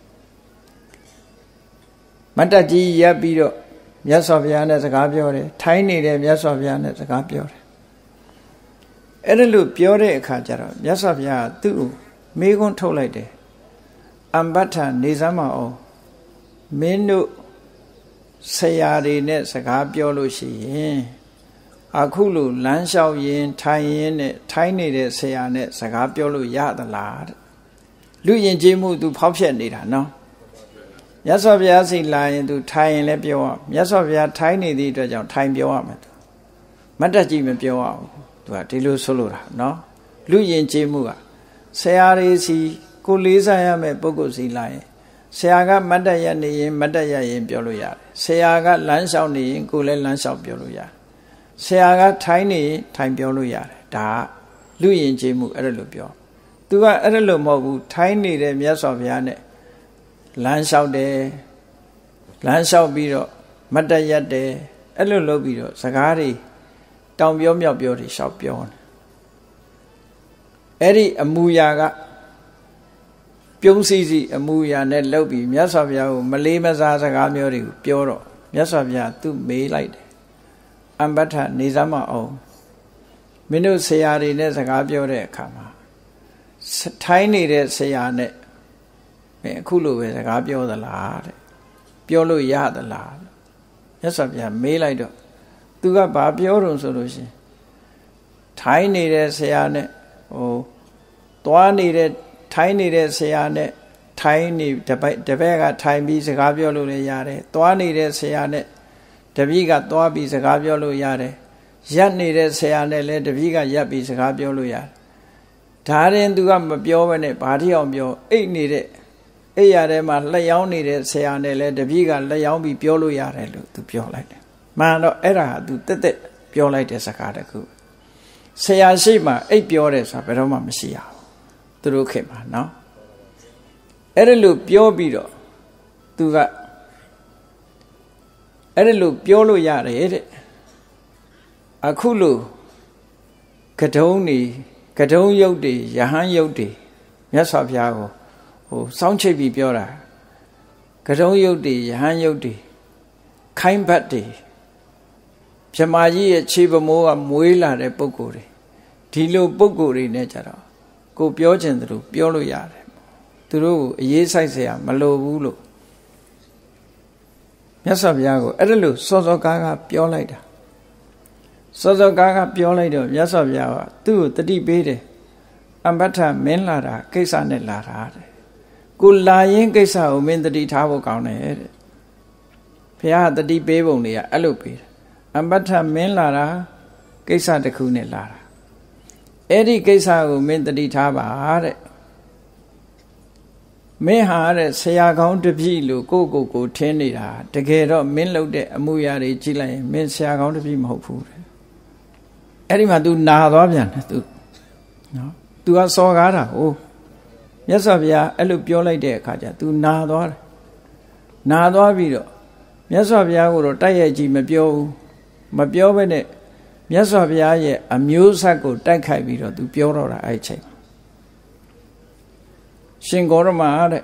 မတ္တကြီးရပ်ပြီးတော့မြတ်စွာဘုရားနဲ့စကားပြောတယ်ထိုင်းနေတဲ့မြတ်စွာဘုရားနဲ့စကားပြောတယ်အဲ့ဒါလို့ပြောတဲ့အခါကျတော့မြတ်စွာဘုရားကသူ့ကိုမေးခွန်းထုတ်လိုက်တယ်အမ္ပထနေစမ်းမအောင်မင်းတို့ဆရာတွေနဲ့စကားပြောလို့ရှိရင်အခုလိုလမ်းလျှောက်ရင်ထိုင်ရင်နဲ့ထိုင်းနေတဲ့ဆရာနဲ့စကားပြောလို့ရသလားတဲ့လူယဉ်ကျေးမှုသူဖောက်ဖျက်နေတာနော်မြတ်စွာဘုရားစီလာရင်သူထိုင်ရင်လည်းပြောရမြတ်စွာဘုရားထိုင်နေသည့်အတွက်ကြောင့်ထိုင်ပြောရမယ်သူမတ်တကြီးမပြောရဘူးသူကဒီလိုဆိုလိုတာနော်လူယဉ်ကျေးမှုကဆရာတွေစီကိုလေးစားရမယ်ပုဂ္ဂိုလ်စီလာရင်ဆရာကမတ်တရနေရင်မတ်တရရင်ပြောလို့ရတယ်ဆရာကလမ်းလျှောက်နေရင်ကိုလည်းလမ်းလျှောက်ပြောလို့ရတယ်ဆရာကထိုင်နေရင်ထိုင်ပြောလို့ရတယ်ဒါကလူယဉ်ကျေးမှုအဲ့ဒါလိုပြောသူကအဲ့ဒါလိုမဟုတ်ဘူးထိုင်နေတဲ့မြတ်စွာဘုရားနဲ့လမ်းလျှောက်တယ်လမ်းလျှောက်ပြီးတော့မတ်တရတယ်အဲ့လိုလုပ်ပြီးတော့စကားတွေတောင်ပြောမြောက်ပြောတွေလျှောက်ပြောတယ်အဲ့ဒီအမူအရာကပြုံးစည်းစီအမူအရာနဲ့လှုပ်ပြီးမြတ်စွာဘုရားကိုမလေးမစားစကားမျိုးတွေကိုပြောတော့မြတ်စွာဘုရားသူ့မေးလိုက်တယ်အမ္ပထနေစမ်းမအောင်မင်းတို့ဆရာတွေနဲ့စကားပြောတဲ့အခါမှာထိုင်းနေတဲ့ဆရာနဲ့အခုလိုပဲစကားပြောသလားတဲ့ပြောလို့ရသလားမြတ်စွာဘုရားမေးလိုက်တော့သူကဘာပြောတုံဆိုလို့ရှိရင်ထိုင်းနေတဲ့ဆရာနဲ့ဟိုသွားနေတဲ့ထိုင်းနေတဲ့ဆရာနဲ့ထိုင်းနေတပည့်တပည့်ကထိုင်ပြီးစကားပြောလို့လည်းရတယ်သွားနေတဲ့ဆရာနဲ့တပည့်ကသွားပြီးစကားပြောလို့ရတယ်ရပ်နေတဲ့ဆရာနဲ့လည်းတပည့်ကရပ်ပြီးစကားပြောလို့ရတယ်ဒါရင်သူကမပြောဘဲနဲ့ဘာတိအောင်ပြောအိတ်နေတဲ့အိတ်ရထဲမှာလက်ယောင်းနေတဲ့ဆရာနဲ့လည်းတပည့်ကလက်ယောင်းပြီးပြောလို့ရတယ်လို့သူပြောလိုက်တယ်မှန်တော့အဲ့ဒါကသူတက်တက်ပြောလိုက်တဲ့စကားတခုဆရာရှိမှအိတ်ပြောတယ်ဆိုတာဘယ်တော့မှမရှိရဘူးသူတို့ခေတ်မှာနော်အဲ့ဒါလို့ပြောပြီးတော့သူကအဲ့ဒါလို့ပြောလို့ရတယ်တဲ့အခုလို့ကတုံးနေကတုံးရုပ်တွေယဟန်ရုပ်တွေမြတ်စွာဘုရားကိုဟိုစောင့်ချိတ်ပြီးပြောတာကတုံးရုပ်တွေယဟန်ရုပ်တွေခိုင်းဘတ်တွေမြမကြီးရဲ့ခြေပမိုးကမွေးလာတဲ့ပုံကိုယ်တွေဒီလိုပုံကိုယ်တွေနဲ့ကြတော့ကိုပြောချင်သလိုပြောလို့ရတယ်သူတို့ကိုအေးဆိုင်เสียမလိုဘူးလို့မြတ်စွာဘုရားကိုအဲ့ဒါလို့စောစောကားကပြောလိုက်တာစောစောကားကပြောလိုက်တော့မြတ်စွာဘုရားကသူ့ကိုတတိပေးတယ်အမ္ပဋ္ဌမင်းလာတာကိစ္စနဲ့လာတာတဲ့ကိုလာရင်ကိစ္စကိုမင်းတတိထားဖို့ကောင်းတယ်တဲ့ဘုရားတတိပေးပုံတွေကအဲ့လိုပေးတယ်အမ္ပဋ္ဌမင်းလာတာကိစ္စတစ်ခုနဲ့လာတာအဲ့ဒီကိစ္စကိုမင်းတတိထားပါတဲ့မင်းဟာတဲ့ဆရာကောင်းတပည့်လို့ကိုကိုကိုထင်းနေတာတကယ်တော့မင်းလုပ်တဲ့အမှုရာတွေကြည့်လိုက်ရင်မင်းဆရာကောင်းတပည့်မဟုတ်ဘူးတဲ့အဲ့ဒီမှာ तू နာသွားပြန်တယ် तू နော် तू ကစော်ကားတာဟိုမြတ်စွာဘုရားအဲ့လိုပြောလိုက်တဲ့အခါကျ तू နာသွားတယ်နာသွားပြီးတော့မြတ်စွာဘုရားကိုတော့တိုက်ရိုက်ကြည့်မပြောဘူးမပြောဘဲနဲ့မြတ်စွာဘုရားရဲ့အမျိုးဆက်ကိုတိုက်ခိုက်ပြီးတော့ तू ပြောတော့တာအဲ့ချိန်ရှင်ဂေါရမတဲ့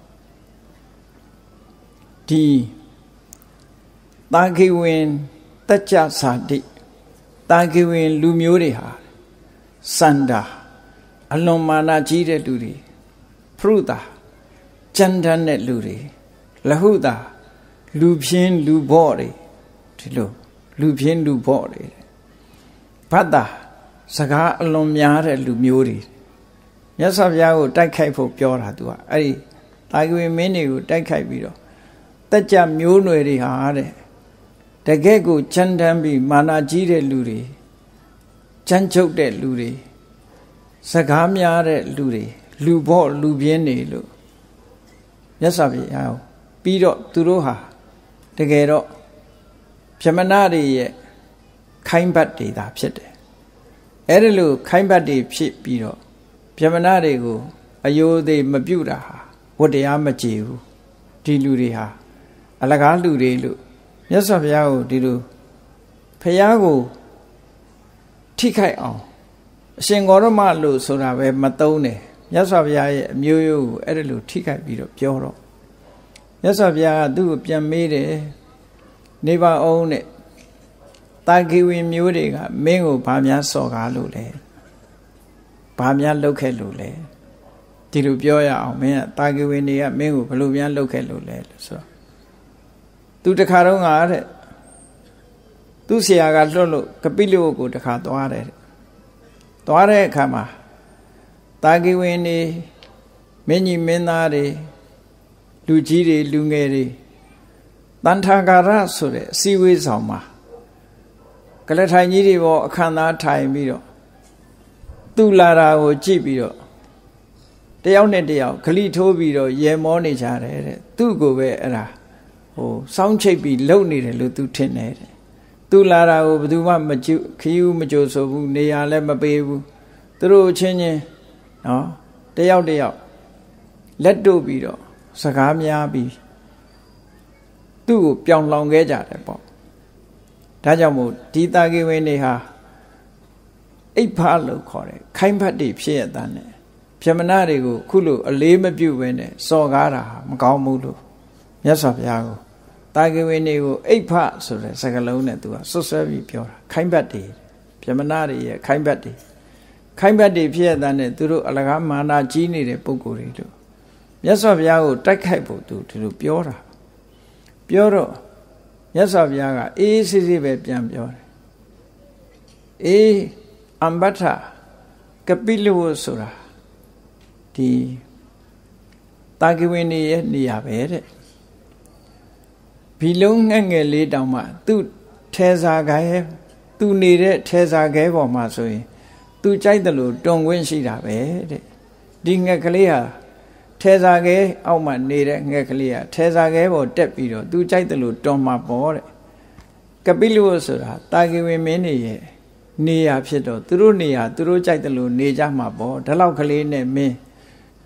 ဒီတာခိဝင်တัจจဇာတိတာခိဝင်လူမျိုးတွေဟာစန္ဒာအလွန်မာနကြီးတဲ့လူတွေဖရုတာကြမ်းတမ်းတဲ့လူတွေလဟုတာလူပြင်းလူဘော့တွေဒီလိုလူပြင်းလူဘော့တွေဘတ်တာစကားအလွန်များတဲ့လူမျိုးတွေမြတ်စွာဘုရားကိုတိုက်ခိုက်ဖို့ပြောတာ तू ကအဲ့ဒီတာဂဝေမင်းတွေကိုတိုက်ခိုက်ပြီးတော့တက်ကြမျိုးနွယ်တွေဟာတဲ့တကယ့်ကိုချမ်းတမ်းပြီးမာနကြီးတဲ့လူတွေချမ်းချုပ်တဲ့လူတွေစကားများတဲ့လူတွေလူဘော့လူပြင်းတွေလို့မြတ်စွာဘုရားပြီးတော့သူတို့ဟာတကယ်တော့ဗြဟ္မဏတွေရဲ့ခိုင်းဘတ်တွေသာဖြစ်တယ်အဲ့ဒါလို့ခိုင်းဘတ်တွေဖြစ်ပြီးတော့ဗြဟ္မဏတွေကိုအယိုသေးမပြုတ်တာဟာဝတ္တရားမကြည်ဘူးဒီလူတွေဟာအလကားလူတွေလို့မြတ်စွာဘုရားကိုဒီလိုဘုရားကိုထိခိုက်အောင်အရှင်ဂေါရမလို့ဆိုတာပဲမသုံးတယ်မြတ်စွာဘုရားရဲ့အမျိုးရိုးကိုအဲ့ဒါလို့ထိခိုက်ပြီးတော့ပြောတော့မြတ်စွာဘုရားကသူ့ကိုပြန်မေးတယ်နေပါအောင်တဲ့တာဂိဝင်မျိုးတွေကမင်းကိုဘာများစော်ကားလို့လဲဘာများလုပ်ခဲ့လို့လဲဒီလိုပြောရအောင်မင်းကတာဂိဝင်တွေကမင်းကိုဘယ်လိုများလုပ်ခဲ့လို့လဲလို့ဆိုတော့သူတခါတော့ငါတဲ့သူ့ဆရာကလွတ်လို့ကပိလဝကိုတခါသွားတယ်သွားတဲ့အခါမှာတာဂိဝင်တွေမင်းကြီးမင်းသားတွေလူကြီးတွေလူငယ်တွေတန်ထာကာရဆိုတဲ့အစည်းအဝေးဆောင်မှာကလထိုင်ကြီးတွေပေါ်အခမ်းသားထိုင်ပြီးတော့သူ့လာတာကိုကြည့်ပြီးတော့တယောက်နဲ့တယောက်ဂလိထိုးပြီးတော့ရေမောနေကြတယ်တဲ့သူ့ကိုပဲအဲ့ဒါဟိုစောင်းချိတ်ပြီးလှုပ်နေတယ်လို့သူထင်တယ်တဲ့သူ့လာတာကိုဘယ်သူမှမကြည့်ခီးဦးမကြိုဆိုဘူးနေရာလည်းမပေးဘူးသူတို့ချင်းချင်းနော်တယောက်တယောက်လက်တို့ပြီးတော့စကားများပြီးသူ့ကိုပြောင်းလောင်ခဲ့ကြတယ်ပေါ့ဒါကြောင့်မို့ဒီတာဂိဝင်တွေဟာအိပ်ဖားလို့ခေါ်တယ်ခိုင်းဖတ်တွေဖြစ်ရတဲ့နဲ့ဗြဟ္မဏတွေကိုခုလိုအလေးမပြုတ်ဘဲနဲ့စော်ကားတာမကောင်းဘူးလို့မြတ်စွာဘုရားကိုတာဂိဝင်တွေကိုအိပ်ဖဆိုတဲ့စကားလုံးနဲ့သူကဆွဆွဲပြီးပြောတာခိုင်းဖတ်တွေဗြဟ္မဏတွေရဲ့ခိုင်းဖတ်တွေခိုင်းဖတ်တွေဖြစ်ရတဲ့နဲ့သူတို့အလကားမာနကြီးနေတဲ့ပုဂ္ဂိုလ်တွေလို့မြတ်စွာဘုရားကိုတိုက်ခိုက်ဖို့သူဒီလိုပြောတာပြောတော့မြတ်စွာဘုရားကအေးဆေးဆေးပဲပြန်ပြောတယ်အေးအမ္ပဋ္ဌကပိလဝဆိုတာဒီတာဂိဝင်တွေရဲ့နေရာပဲတဲ့ဘီလုံးငှက်ငယ်လေးတောင်မှသူ့ထဲစာခဲသူနေတဲ့ထဲစာခဲပေါ်မှာဆိုရင်သူကြိုက်တယ်လို့တွန်ခွင့်ရှိတာပဲတဲ့ဒီငှက်ကလေးဟာထဲစာခဲအောက်မှာနေတဲ့ငှက်ကလေးဟာထဲစာခဲပေါ်တက်ပြီးတော့သူကြိုက်တယ်လို့တွန်မှာပေါ့တဲ့ကပိလဝဆိုတာတာဂိဝင်မင်းတွေရဲ့နေရာဖြစ်တော့သူတို့နေရာသူတို့ကြိုက်တယ်လို့နေကြမှာပေါ့ဒါလောက်ကလေးနဲ့မင်းဒီ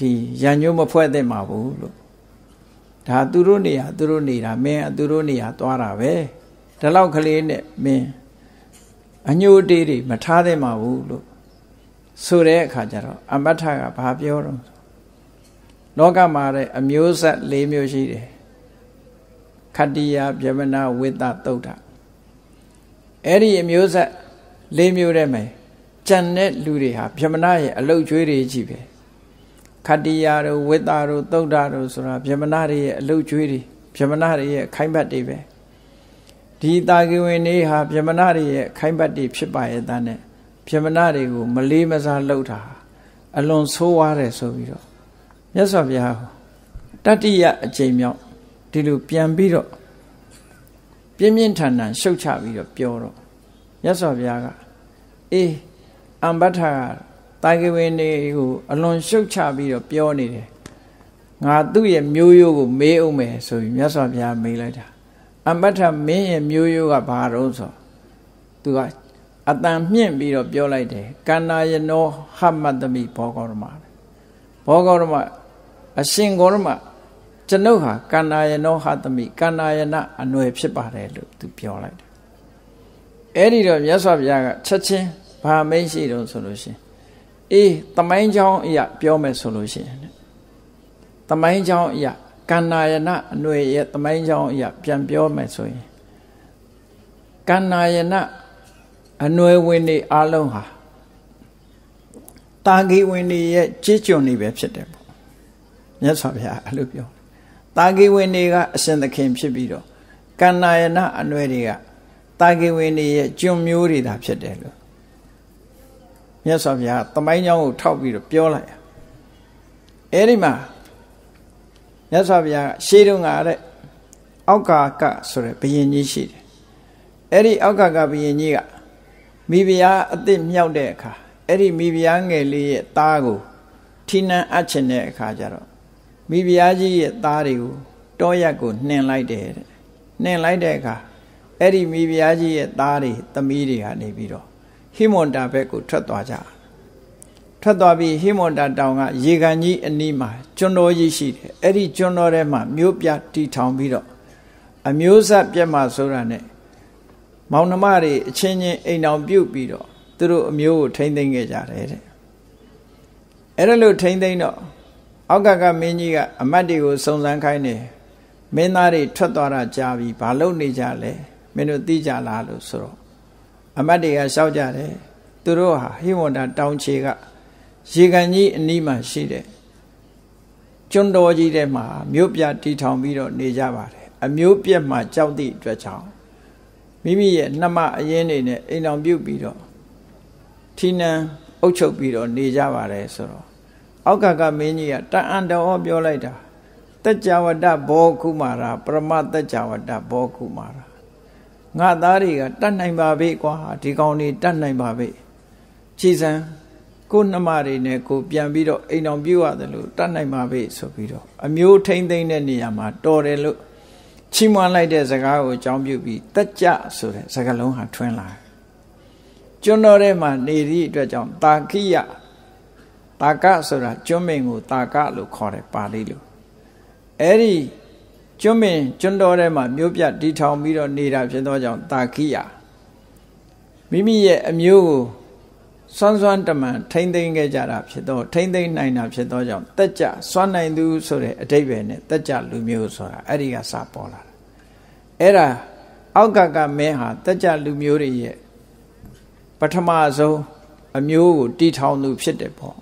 ဒီရံညိုးမဖွဲ့သင့်ပါဘူးလို့ဒါသူတို့နေရသူတို့နေတာမင်းသူတို့နေရသွားတာပဲဒါလောက်ကလေးနဲ့မင်းအညိုတေးတွေမထားသင့်ပါဘူးလို့ဆိုတဲ့အခါကျတော့အမတ္ထကဘာပြောတော့လောကမှာတဲ့အမျိုးဆက်၄မျိုးရှိတယ်ခတ္တိယဗျမနဝိတ္တသုဒ္ဓအဲ့ဒီအမျိုးဆက်၄မျိုးထဲမှာကြံတဲ့လူတွေဟာဗျမနရဲ့အလုတ်ကျွေးတွေကြီးပဲခတ္တိယတို့ဝိတ္တတို့သုဒ္ဓတို့ဆိုတာဗျမနတွေရဲ့အလုတ်ကျွေးတွေဗျမနတွေရဲ့ခိုင်းဘတ်တွေပဲဒီတာဂိဝင်တွေဟာဗျမနတွေရဲ့ခိုင်းဘတ်တွေဖြစ်ပါရဲ့တန်းနဲ့ဗျမနတွေကိုမလေးမစားလှုပ်တာအလွန်ဆိုးဝါးတယ်ဆိုပြီးတော့မြတ်စွာဘုရားတတ္တိယအကျိန်မြောက်ဒီလိုပြန်ပြီးတော့ပြင်းပြင်းထန်ထန်ရှုတ်ချပြီးတော့ပြောတော့မြတ်စွာဘုရားကအေးအမ္ဘထကတာဂိဝင်တွေကိုအလွန်ရှုတ်ချပြီးတော့ပြောနေတယ်ငါသူ့ရဲ့မျိုးရိုးကိုမေးအောင်မယ်ဆိုပြီးမြတ်စွာဘုရားမေးလိုက်တာအမ္ဘထမင်းရဲ့မျိုးရိုးကဘာတော့ဆိုသူကအတန်မြင့်ပြီးတော့ပြောလိုက်တယ်ကန္နာယနောဟမတ္တမိဘောဂေါရမဘောဂေါရမအရှင်ဂေါရမကျွန်ုပ်ဟာကန္နာယနောဟတ္တမိကန္နာယနအနွယ်ဖြစ်ပါတယ်လို့သူပြောလိုက်တယ်အဲ့ဒီတော့မြတ်စွာဘုရားကချက်ချင်းဘာမိတ်ရှိတော့ဆိုလို့ရှိရင်အေးတမိုင်းချောင်းအရာပြောမယ်ဆိုလို့ရှိရင်တမိုင်းချောင်းအရာကန္နာယနအနွယ်ရဲ့တမိုင်းချောင်းအရာပြန်ပြောမယ်ဆိုရင်ကန္နာယနအနွယ်ဝင်တွေအားလုံးဟာတာဂိဝင်တွေရဲ့ကြေးကျွန်တွေပဲဖြစ်တယ်ပေါ့မြတ်စွာဘုရားအဲ့လိုပြောတာဂိဝင်တွေကအရှင်သခင်ဖြစ်ပြီးတော့ကန္နာယနအနွယ်တွေကတာဂိဝင်တွေရဲ့ကျွန်မျိုးတွေသာဖြစ်တယ်လို့မြတ်စွာဘုရားတမိုင်းကြောင်းကိုထောက်ပြီးတော့ပြောလိုက်အဲ့ဒီမှာမြတ်စွာဘုရားရှေးတုန်းကတဲ့အောက်ကာကဆိုတဲ့ဘုရင်ကြီးရှိတယ်အဲ့ဒီအောက်ကာကဘုရင်ကြီးကမိဖုရားအသစ်မြောက်တဲ့အခါအဲ့ဒီမိဖုရားငယ်လေးရဲ့သားကိုထီနန်းအပ်ချင်တဲ့အခါကျတော့မိဖုရားကြီးရဲ့သားတွေကိုတောရက်ကိုနှင်လိုက်တယ်တဲ့နှင်လိုက်တဲ့အခါအဲ့ဒီမိဖုရားကြီးရဲ့သားတွေသမီးတွေဟာနေပြီးတော့ဟိမွန်တာဘက်ကိုထွက်သွားကြထွက်သွားပြီးဟိမွန်တာတောင်ကရေကန်ကြီးအနီးမှာကျွန်းတော်ကြီးရှိတယ်အဲ့ဒီကျွန်းတော်ထဲမှာမြို့ပြတီထောင်ပြီးတော့အမျိုးဆက်ပြတ်မှဆိုတာနဲ့မောင်နှမတွေအချင်းချင်းအိမ်အောင်ပြုတ်ပြီးတော့သူတို့အမျိုးကိုထိမ့်သိမ်းခဲ့ကြတယ်တဲ့အဲ့ဒါလို့ထိမ့်သိမ်းတော့အောက်ကကမင်းကြီးကအမတ်တွေကိုစုံစမ်းခိုင်းတယ်မင်းသားတွေထွက်သွားတာကြားပြီးဘာလုပ်နေကြလဲမင်းတို့သိကြလားလို့ဆိုတော့အမတ်တွေကရှောက်ကြတယ်သူတို့ဟာဟိဝန္တာတောင်ခြေကရေကန်ကြီးအနီးမှာရှိတဲ့ကျွန်းတော်ကြီးထဲမှာမြို့ပြတီထောင်ပြီးတော့နေကြပါတယ်အမျိုးပြက်မှာကြောက်သည့်အတွက်ကြောင့်မိမိရဲ့နှမအရင်နေနဲ့အိမ်အောင်ပြုတ်ပြီးတော့ထီနန်းအုပ်ချုပ်ပြီးတော့နေကြပါတယ်ဆိုတော့အောက်ကကမင်းကြီးကတန်အန်တော်ပြောလိုက်တာတက်ကြဝတ္တဘောကုမာရာပရမတက်ကြဝတ္တဘောကုမာရာငါသားတွေကတတ်နိုင်ပါပဲကွာဒီကောင်တွေတတ်နိုင်ပါပဲကြည်စံကိုနှမတွေနဲ့ကိုပြန်ပြီးတော့အိမ်အောင်ပြုတ်ရတယ်လို့တတ်နိုင်ပါပဲဆိုပြီးတော့အမျိုးထိမ့်သိမ့်တဲ့နေရာမှာတော်တယ်လို့ချီးမွမ်းလိုက်တဲ့စကားကိုအကြောင်းပြုပြီးတက်ကြဆိုတဲ့စကားလုံးဟာထွန်းလာကျွန်းတော်ထဲမှာနေသည့်အတွက်ကြောင့်တာကိယတာကဆိုတာကျွန်းမင်းကိုတာကလို့ခေါ်တယ်ပါဠိလိုအဲ့ဒီကျွန်းမင်းကျွန်းတော်ထဲမှာမြို့ပြတီထောင်ပြီးတော့နေတာဖြစ်သောကြောင့်တာကိယမိမိရဲ့အမျိုးကိုစွမ်းစွမ်းတမန်ထိမ့်သိမ်းခဲ့ကြတာဖြစ်တော့ထိမ့်သိမ်းနိုင်တာဖြစ်သောကြောင့်တက်ကြစွမ်းနိုင်သူဆိုတဲ့အဓိပ္ပာယ်နဲ့တက်ကြလူမျိုးဆိုတာအဲ့ဒီကစပေါ်လာတာအဲ့ဒါအောက်ကကမင်းဟာတက်ကြလူမျိုးတွေရဲ့ပထမဆုံးအမျိုးကိုတီထောင်သူဖြစ်တယ်ပေါ့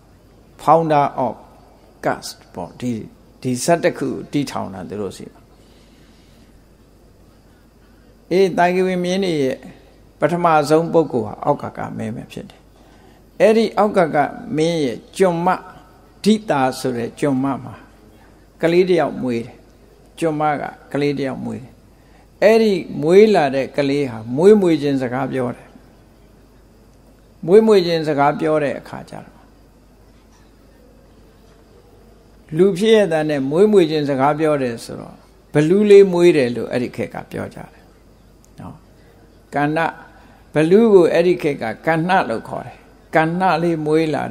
founder of caste ပေါ့ဒီဒီစက်တစ်ခုတီထောင်တာသူတို့စီပါအေးတိုင်ကဝင်းမြင်းတွေရဲ့ပထမဆုံးပုဂ္ဂိုလ်ဟာအောက်ကကမင်းပဲဖြစ်တယ်အဲ့ဒီအောက်ကကမင်းရဲ့ကျွန်မဒိတာဆိုတဲ့ကျွန်မမှာကလေးတယောက်မွေးတယ်ကျွန်မကကလေးတယောက်မွေးတယ်အဲ့ဒီမွေးလာတဲ့ကလေးဟာမွေးမွေးချင်းစကားပြောတယ်မွေးမွေးချင်းစကားပြောတဲ့အခါကျတော့လူဖြစ်ရတဲ့နဲ့မွေးမွေးချင်းစကားပြောတယ်ဆိုတော့ဘလူးလေးမွေးတယ်လို့အဲ့ဒီခေတ်ကပြောကြတယ်နော်ကန္နဘလူးကိုအဲ့ဒီခေတ်ကကန္နလို့ခေါ်တယ်ကန္နလေးမွေးလာတယ်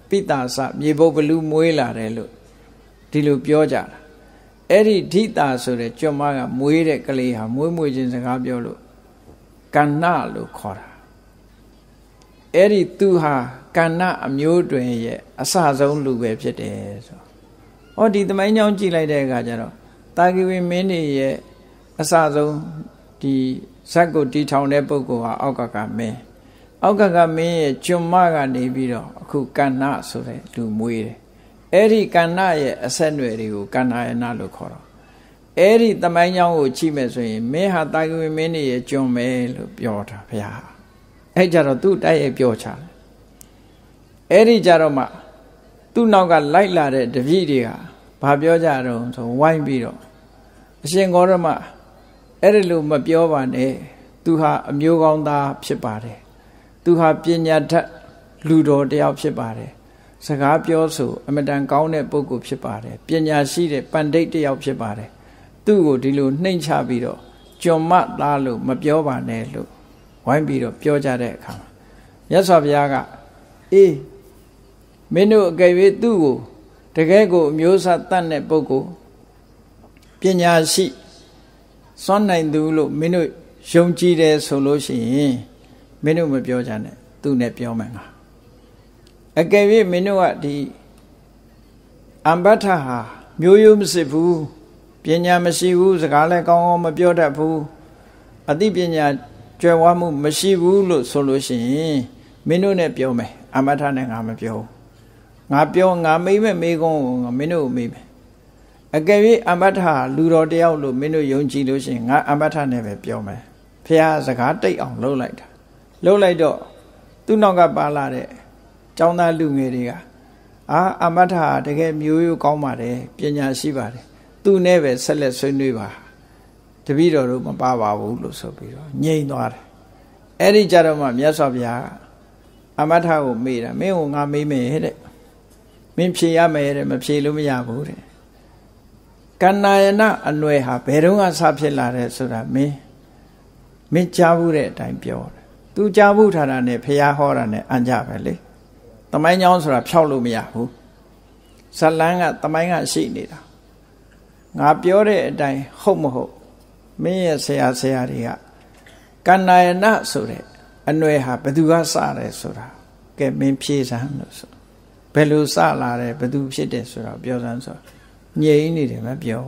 ပိတာစမြေပုတ်ဘလူးမွေးလာတယ်လို့ဒီလိုပြောကြတာအဲ့ဒီဓိတာဆိုတဲ့ကျွမ်းမကမွေးတဲ့ကလေးဟာမွေးမွေးချင်းစကားပြောလို့ကဏ္ဍလို့ခေါ်တာအဲ့ဒီသူဟာကဏ္ဍအမျိုးတွင်ရဲ့အစဆုံးလူပဲဖြစ်တယ်ဆိုဟောဒီသမိုင်းကြောင်းကြည့်လိုက်တဲ့အခါကျတော့တာဂီဝေမင်းကြီးရဲ့အစဆုံးဒီဇက်ကိုတီထောင်တဲ့ပုဂ္ဂိုလ်ဟာအောက်ကကမင်းအောက်ကကမင်းရဲ့ကျွမ်းမကနေပြီးတော့အခုကဏ္ဍဆိုတဲ့လူမွေးတယ်အဲ့ဒီကဏ္ဍရဲ့အဆက်အနွယ်တွေကိုကဏ္ဍယနာလို့ခေါ်တော့အဲ့ဒီသမိုင်းကြောင်းကိုကြည့်မယ်ဆိုရင်မင်းဟာတာဂီဝေမင်းကြီးရဲ့ကျွမ်းပဲလို့ပြောတာဘုရားအဲ့ကြတော့သူ့တိုက်ရိုက်ပြောချတယ်အဲ့ဒီကြတော့မှသူ့နောက်ကလိုက်လာတဲ့တပည့်တွေကဘာပြောကြတော့ဆိုဝိုင်းပြီးတော့အရှင်ဂေါရမအဲ့ဒီလိုမပြောပါနဲ့သူဟာအမျိုးကောင်းသားဖြစ်ပါတယ်သူဟာပညာတတ်လူတော်တယောက်ဖြစ်ပါတယ်စကားပြောဆိုအမတန်ကောင်းတဲ့ပုဂ္ဂိုလ်ဖြစ်ပါတယ်ပညာရှိတဲ့ပန္တိတ်တယောက်ဖြစ်ပါတယ်သူ့ကိုဒီလိုနှိမ့်ချပြီးတော့ကြုံမသားလို့မပြောပါနဲ့လို့ဝိုင်းပြီးတော့ပြောကြတဲ့အခါမှာမြတ်စွာဘုရားကအေးမင်းတို့အကယ်၍သူ့ကိုတကယ်ကိုအမျိုးစားတတ်တဲ့ပုဂ္ဂိုလ်ပညာရှိစွမ်းနိုင်သူလို့မင်းတို့ယုံကြည်တယ်ဆိုလို့ရှိရင်မင်းတို့မပြောကြနဲ့သူနဲ့ပြောမယ်ငါအကယ်၍မင်းတို့ကဒီအမ္ဘထဟာမျိုးရိုးမစစ်ဘူးပညာမရှိဘူးစကားလည်းကောင်းကောင်းမပြောတတ်ဘူးအသိပညာကျွယ်ဝမှုမရှိဘူးလို့ဆိုလို့ရှိရင်မင်းတို့နဲ့ပြောမယ်အမ္ဘထနဲ့ငါမပြောငါပြောငါမေးမဲ့မေးခွန်းကိုမင်းတို့မေးမယ်အကယ်၍အမ္ဘထဟာလူတော်တယောက်လို့မင်းတို့ယုံကြည်လို့ရှိရင်ငါအမ္ဘထနဲ့ပဲပြောမယ်ဖះစကားတိတ်အောင်လှုပ်လိုက်တာလှုပ်လိုက်တော့သူ့နောက်ကပါလာတဲ့ကျောင်းသားလူငယ်တွေကအာအမ္ဘထဟာတကယ်မျိုးရိုးကောင်းပါတယ်ပညာရှိပါတယ်သူနဲ့ပဲဆက်လက်ဆွေးနွေးပါတပည့်တော်တို့မပါပါဘူးလို့ဆိုပြီးတော့ငြိမ်သွားတယ်အဲ့ဒီကြတော့မှမြတ်စွာဘုရားအမ္ဘထကိုမေးတာမင်းကိုငါမေးမယ်တဲ့မင်းဖြေရမယ်တဲ့မဖြေလို့မရဘူးတဲ့ကဏ္ဍယနာအနွယ်ဟာဘယ်တော့မှစဖြစ်လာတဲ့ဆိုတာမင်းမင်းကြားဘူးတဲ့အတိုင်းပြောတယ်သူကြားဘူးထားတာနဲ့ဖះဟောတာနဲ့အံ့ကြပဲလေသမိုင်းကြောင်းဆိုတာဖြောက်လို့မရဘူးဇလန်းကသမိုင်းကရှိနေတာငါပြောတဲ့အတိုင်းဟုတ်မဟုတ်မင်းရဲ့ဆရာဆရာတွေကကဏ္ဍယနာဆိုတဲ့အနွယ်ဟာဘယ်သူကစတယ်ဆိုတာကဲမင်းဖြေစမ်းလို့ဆိုဘယ်လိုစလာတယ်ဘယ်သူဖြစ်တယ်ဆိုတာပြောစမ်းဆိုငြိမ်နေတယ်မပြော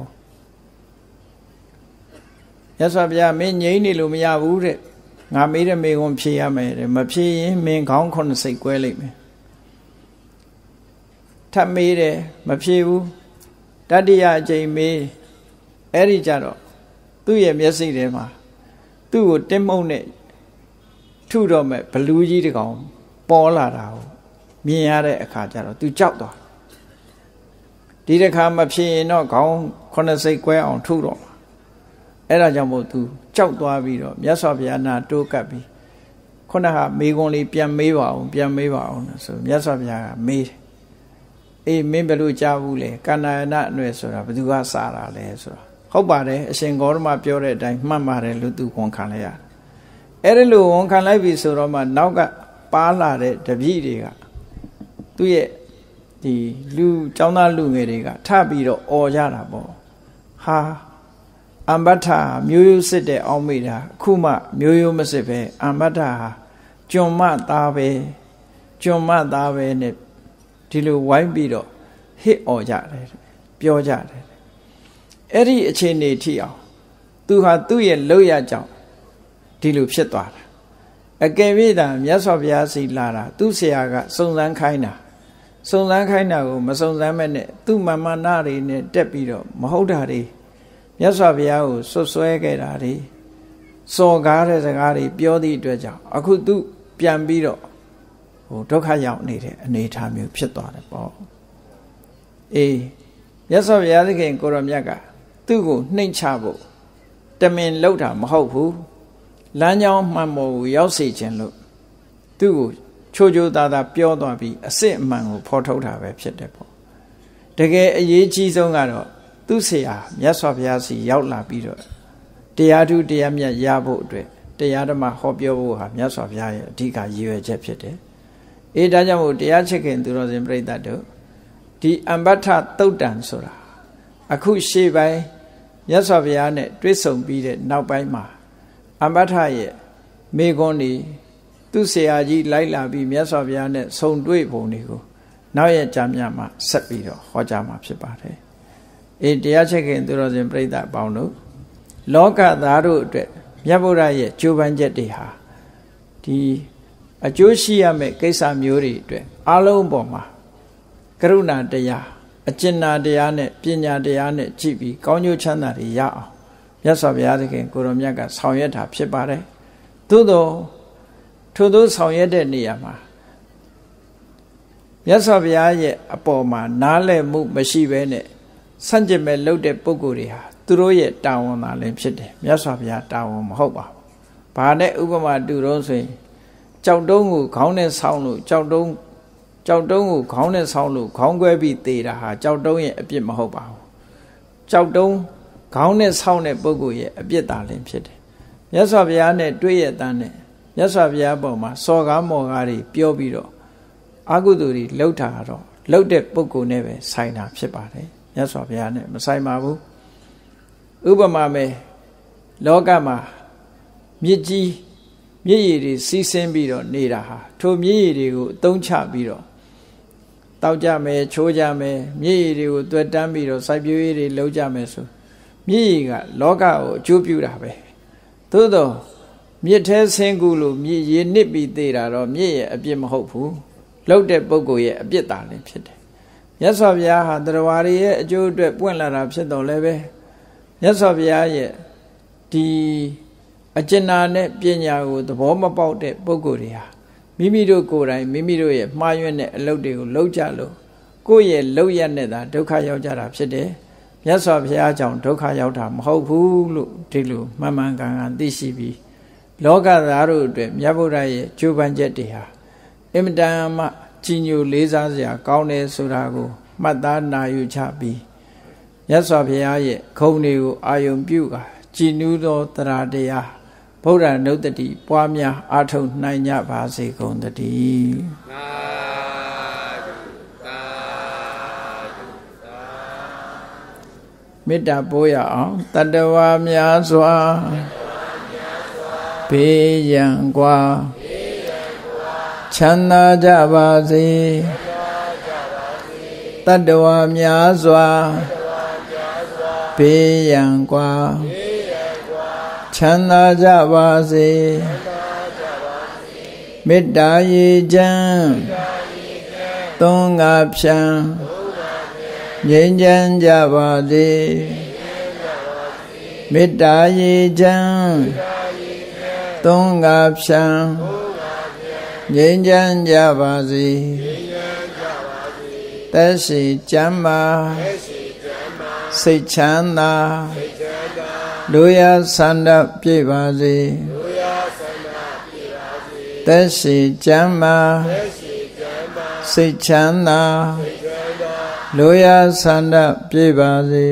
ရသော်ဗျာမင်းငြိမ်နေလို့မရဘူးတဲ့ငါမေးတဲ့မေခွန်းဖြေရမယ်တဲ့မဖြေရင်မင်းခေါင်းခုနှစ်စိတ်ကွဲလိမ့်မယ်ထပ်မေးတယ်မဖြေဘူးတတိယအကြိမ်မေးအဲ့ဒီကြတော့သူ့ရဲ့မျက်စိထဲမှာသူ့ကိုတင်းမှုန့်နဲ့ထုတော့မဲ့ဘလူးကြီးတကောင်ပေါ်လာတာကိုမြင်ရတဲ့အခါကျတော့သူကြောက်သွားဒီတစ်ခါမဖြေရင်တော့ခေါင်းခုနှစ်စိတ်ကွဲအောင်ထုတော့အဲ့ဒါကြောင့်မို့သူကြောက်သွားပြီးတော့မြတ်စွာဘုရားနာတိုးကပ်ပြီးခုနကမေခွန်းလေးပြန်မေးပါအောင်ပြန်မေးပါအောင်ဆိုမြတ်စွာဘုရားကမေးတယ်အေးမင်းဘယ်လိုကြားဘူးလဲကဏ္ဍယနာအနွယ်ဆိုတာဘယ်သူကစားတာလဲဆိုတာဟုတ်ပါတယ်အရှင်ဂေါရမပြောတဲ့အတိုင်းမှတ်ပါတယ်လို့သူဝန်ခံလိုက်ရတယ်အဲ့ဒီလိုဝန်ခံလိုက်ပြီဆိုတော့မှနောက်ကပါလာတဲ့တပည့်တွေကသူ့ရဲ့ဒီလူចောင်းသားလူငယ်တွေကထပြီးတော့អော်ကြတာပေါ့ဟာအမ္ဘထမျိုးရိုးစစ်တဲ့အောင်းမိတာအခုမှမျိုးရိုးမစစ်ပဲအမ္ဘထဟာကျွံမသားပဲကျွံမသားပဲနဲ့ဒီလိုဝိုင်းပြီးတော့ဟစ်អော်ကြတယ်ပြောကြတယ်အဲ့ဒီအခြေအနေထိအောင်သူဟာသူ့ရဲ့လောက်ရကြောင့်ဒီလိုဖြစ်သွားတာအကယ်၍သာမြတ်စွာဘုရားစီလာတာသူ့ဆရာကစုံစမ်းခိုင်းတာစုံစမ်းခိုင်းတာကိုမစုံစမ်းမဲ့နဲ့သူ့မာမနာတွေနဲ့တက်ပြီးတော့မဟုတ်တာတွေမြတ်စွာဘုရားကိုဆွဆွဲခဲ့တာတွေစော်ကားတဲ့စကားတွေပြောသည့်အတွက်ကြောင့်အခုသူပြန်ပြီးတော့ဟိုဒုက္ခရောက်နေတဲ့အနေအထားမျိုးဖြစ်သွားတယ်ပေါ့အေးမြတ်စွာဘုရားသခင်ကိုရောမြတ်ကသူ့ကိုနှိမ့်ချဖို့တမင်လှုပ်တာမဟုတ်ဘူးလမ်းကြောင်းမှန်ပေါ်ကိုရောက်စေခြင်းလို့သူ့ကိုချိုးချိုးသားသားပြောသွားပြီးအစစ်အမှန်ကိုဖော်ထုတ်တာပဲဖြစ်တယ်ပေါ့တကယ်အရေးကြီးဆုံးကတော့သူ့ဆရာမြတ်စွာဘုရားစီရောက်လာပြီးတော့တရားထုတရားမြတ်ရဖို့အတွက်တရားဓမ္မဟောပြောဖို့ဟာမြတ်စွာဘုရားရဲ့အဓိကရည်ရွယ်ချက်ဖြစ်တယ်အေးဒါကြောင့်မို့တရားချစ်ခင်သူတော်စင်ပြိတ္တတို့ဒီအမ္ပထသုတ်တံဆိုတာအခုရှေ့ပိုင်းမြတ်စွာဘုရားနဲ့တွေ့ဆုံပြီးတဲ့နောက်ပိုင်းမှာအမ္ပထရဲ့မိဂွန်းဒီသူဆရာကြီးလိုက်လာပြီးမြတ်စွာဘုရားနဲ့ဆုံတွေ့ပုံတွေကိုနောက်ရကြမြမှာဆက်ပြီးတော့ဟောကြားမှာဖြစ်ပါတယ်အေးတရားချစ်ခင်သူတော်စင်ပြိတ္တအပေါင်းတို့လောကသားတို့အတွက်မြတ်ဗုဒ္ဓရဲ့ကြိုးပမ်းချက်တွေဟာဒီအကျိုးရှိရမယ့်ကိစ္စမျိုးတွေအတွက်အလုံးပေါ်မှာကရုဏာတရားအကျဉ်းနာတရားနဲ့ပညာတရားနဲ့ကြည့်ပြီးကောင်းကျိုးချမ်းသာတွေရအောင်မြတ်စွာဘုရားသခင်ကိုရောမြတ်ကဆောင်ရွက်တာဖြစ်ပါတယ်သို့သောထို့သောဆောင်ရွက်တဲ့နေရာမှာမြတ်စွာဘုရားရဲ့အပေါ်မှာနားလည်မှုမရှိဘဲနဲ့ဆန့်ကျင်မဲ့လုပ်တဲ့ပုဂ္ဂိုလ်တွေဟာသူတို့ရဲ့တာဝန်သာလည်းဖြစ်တယ်မြတ်စွာဘုရားတာဝန်မဟုတ်ပါဘူး။ဘာနဲ့ဥပမာတူတော့ဆိုရင်ကြောက်တုံးကိုခေါင်းနဲ့ဆောင်းလို့ကြောက်တုံးကြောက်တုံးကိုခေါင်းနဲ့ဆောင်းလို့ခေါင်းကွဲပြီးသေတာဟာကြောက်တုံးရဲ့အပြစ်မဟုတ်ပါဘူး။ကြောက်တုံးခေါင်းနဲ့ဆောင်းတဲ့ပုဂ္ဂိုလ်ရဲ့အပြစ်သာလည်းဖြစ်တယ်။မြတ်စွာဘုရားနဲ့တွေ့ရတဲ့နဲ့မြတ်စွာဘုရားပေါ်မှာစော်ကားမော်ကားတွေပြောပြီးတော့အကုသိုလ်တွေလှုပ်တာတော့လှုပ်တဲ့ပုဂ္ဂိုလ်နဲ့ပဲဆိုင်တာဖြစ်ပါတယ်မြတ်စွာဘုရားနဲ့မဆိုင်ပါဘူးဥပမာမဲ့လောကမှာမြစ်ကြီးမြစ်ရည်တွေစီးဆင်းပြီးတော့နေတာဟာထိုမြစ်ရည်တွေကိုအသုံးချပြီးတော့တောက်ကြမယ်ချိုးကြမယ်မြစ်ရည်တွေကိုတွေ့တန်းပြီးတော့စိုက်ပျိုးရေးတွေလုပ်ကြမယ်ဆိုမြစ်ရည်ကလောကကိုအကျိုးပြုတာပဲသို့တော့မြစ်ထဲဆင်းကူလို့မြစ်ရည်နစ်ပြီးသေးတာတော့မြစ်ရဲ့အပြစ်မဟုတ်ဘူးလှုပ်တဲ့ပုဂ္ဂိုလ်ရဲ့အပြစ်သာလည်းဖြစ်တယ်မြတ်စွာဘုရားဟာတရားဝါတွေရဲ့အကျိုးအတွက်ပွင့်လာတာဖြစ်တော့လည်းပဲမြတ်စွာဘုရားရဲ့ဒီအကျဉ်းနာနဲ့ပညာကိုသဘောမပေါက်တဲ့ပုဂ္ဂိုလ်တွေဟာမိမိတို့ကိုယ်တိုင်မိမိတို့ရဲ့မှားယွင်းတဲ့အလုပ်တွေကိုလုပ်ကြလို့ကိုယ့်ရဲ့လုပ်ရတဲ့သာဒုက္ခရောက်ကြတာဖြစ်တယ်မြတ်စွာဘုရားကြောင့်ဒုက္ခရောက်တာမဟုတ်ဘူးလို့ဒီလိုမှန်မှန်ကန်ကန်သိရှိပြီးလောကသားတို့အတွက်မြတ်ဗုဒ္ဓရဲ့ကြိုးပမ်းချက်တွေဟာအင်မတန်မှကြီးညိုလေးစားစရာကောင်းတယ်ဆိုတာကိုမှတ်သားနာယူချပြီးမြတ်စွာဘုရားရဲ့ခုံတွေကိုအာယုံပြုကာကြည်နူးသောတရားတရားဗုဒ္ဓနုတ္တိပွားများအားထုတ်နိုင်ကြပါစေကုန်သတည်းသာဓုသာဓုသာမေတ္တာပို့ရအောင်တတ္တဝါများစွာဘေးရန်กว่าချမ်းသာကြပါစေတတ္တဝါများစွာဘေးရန်กว่าချမ်းသာကြပါစေမေတ္တာရေချမ်းသုံးငါဖြံငြိမ်းချမ်းကြပါစေမေတ္တာရေချမ်းသုံးငါဖြံငြိမ်းချမ်းကြပါစေသက်ရှိကျမ်းမာစိတ်ချမ်းသာလူရဆန္ဒပြည့်ပါစေသက်ရှိကျမ်းမာစိတ်ချမ်းသာလူရဆန္ဒပြည့်ပါစေ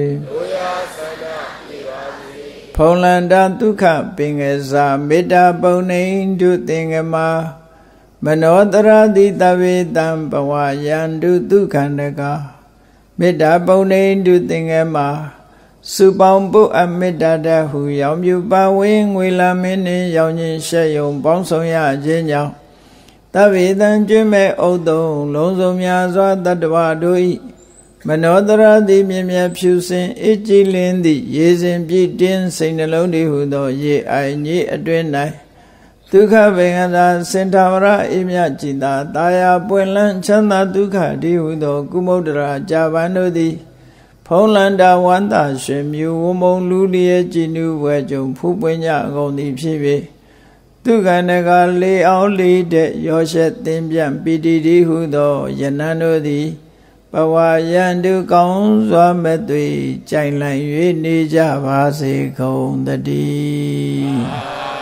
ဖုံလန္တာဒုက္ခပင်ငယ်စာမေတ္တာပုံနေတုသင်္ကမာမနောတရတိတဝေတံဘဝယန္တုဒုက္ခန္တကမေတ္တာပုံနေတုသင်္ကမာစုပေါင်းပုအမေတ္တာတဟုရောင်မြူပါဝင်းငွေလာမင်းနှင့်ရောင်ချင်းရှက်ယုံပေါင်းဆောင်ရခြင်းကြောင့်တဝေတံကျွမ်းမဲ့ဥဒ္ဒုံလုံးစုံများစွာတတ္တဝါတို့၏မနောတရတိမြင်မြဖြူစင်အကြည်လင်းသည့်ရေစဉ်ပြည့်တင်းစိတ်နှလုံးတည်းဟုသောရေအိုင်ကြီးအတွင်၌ဒုက္ခဗေငသာစင်ထာဝရအိမြจิตာတာယာပွင့်လန်းချမ်းသာဒုက္ခတည်းဟုသောကုမုဒ္ဒရာကြာပန်တို့သည်ဖုံးလန္တာဝန္တာရှင်မြူဝမုံလူလျက်ကြည်နူးဝဲကြုံဖူးပွင့်ကြကုန်သည်ဖြစ်၍ဒုက္ခနကလေးအောင်လေးတဲ့ရောရှက်သင်ပြန့်ပီတိတည်းဟုသောယနံတို့သည်ဘဝယန္တုကောင်းစွာမဲ့သွေကြိုင်လန့်၍နေကြပါစေကုန်သတည်း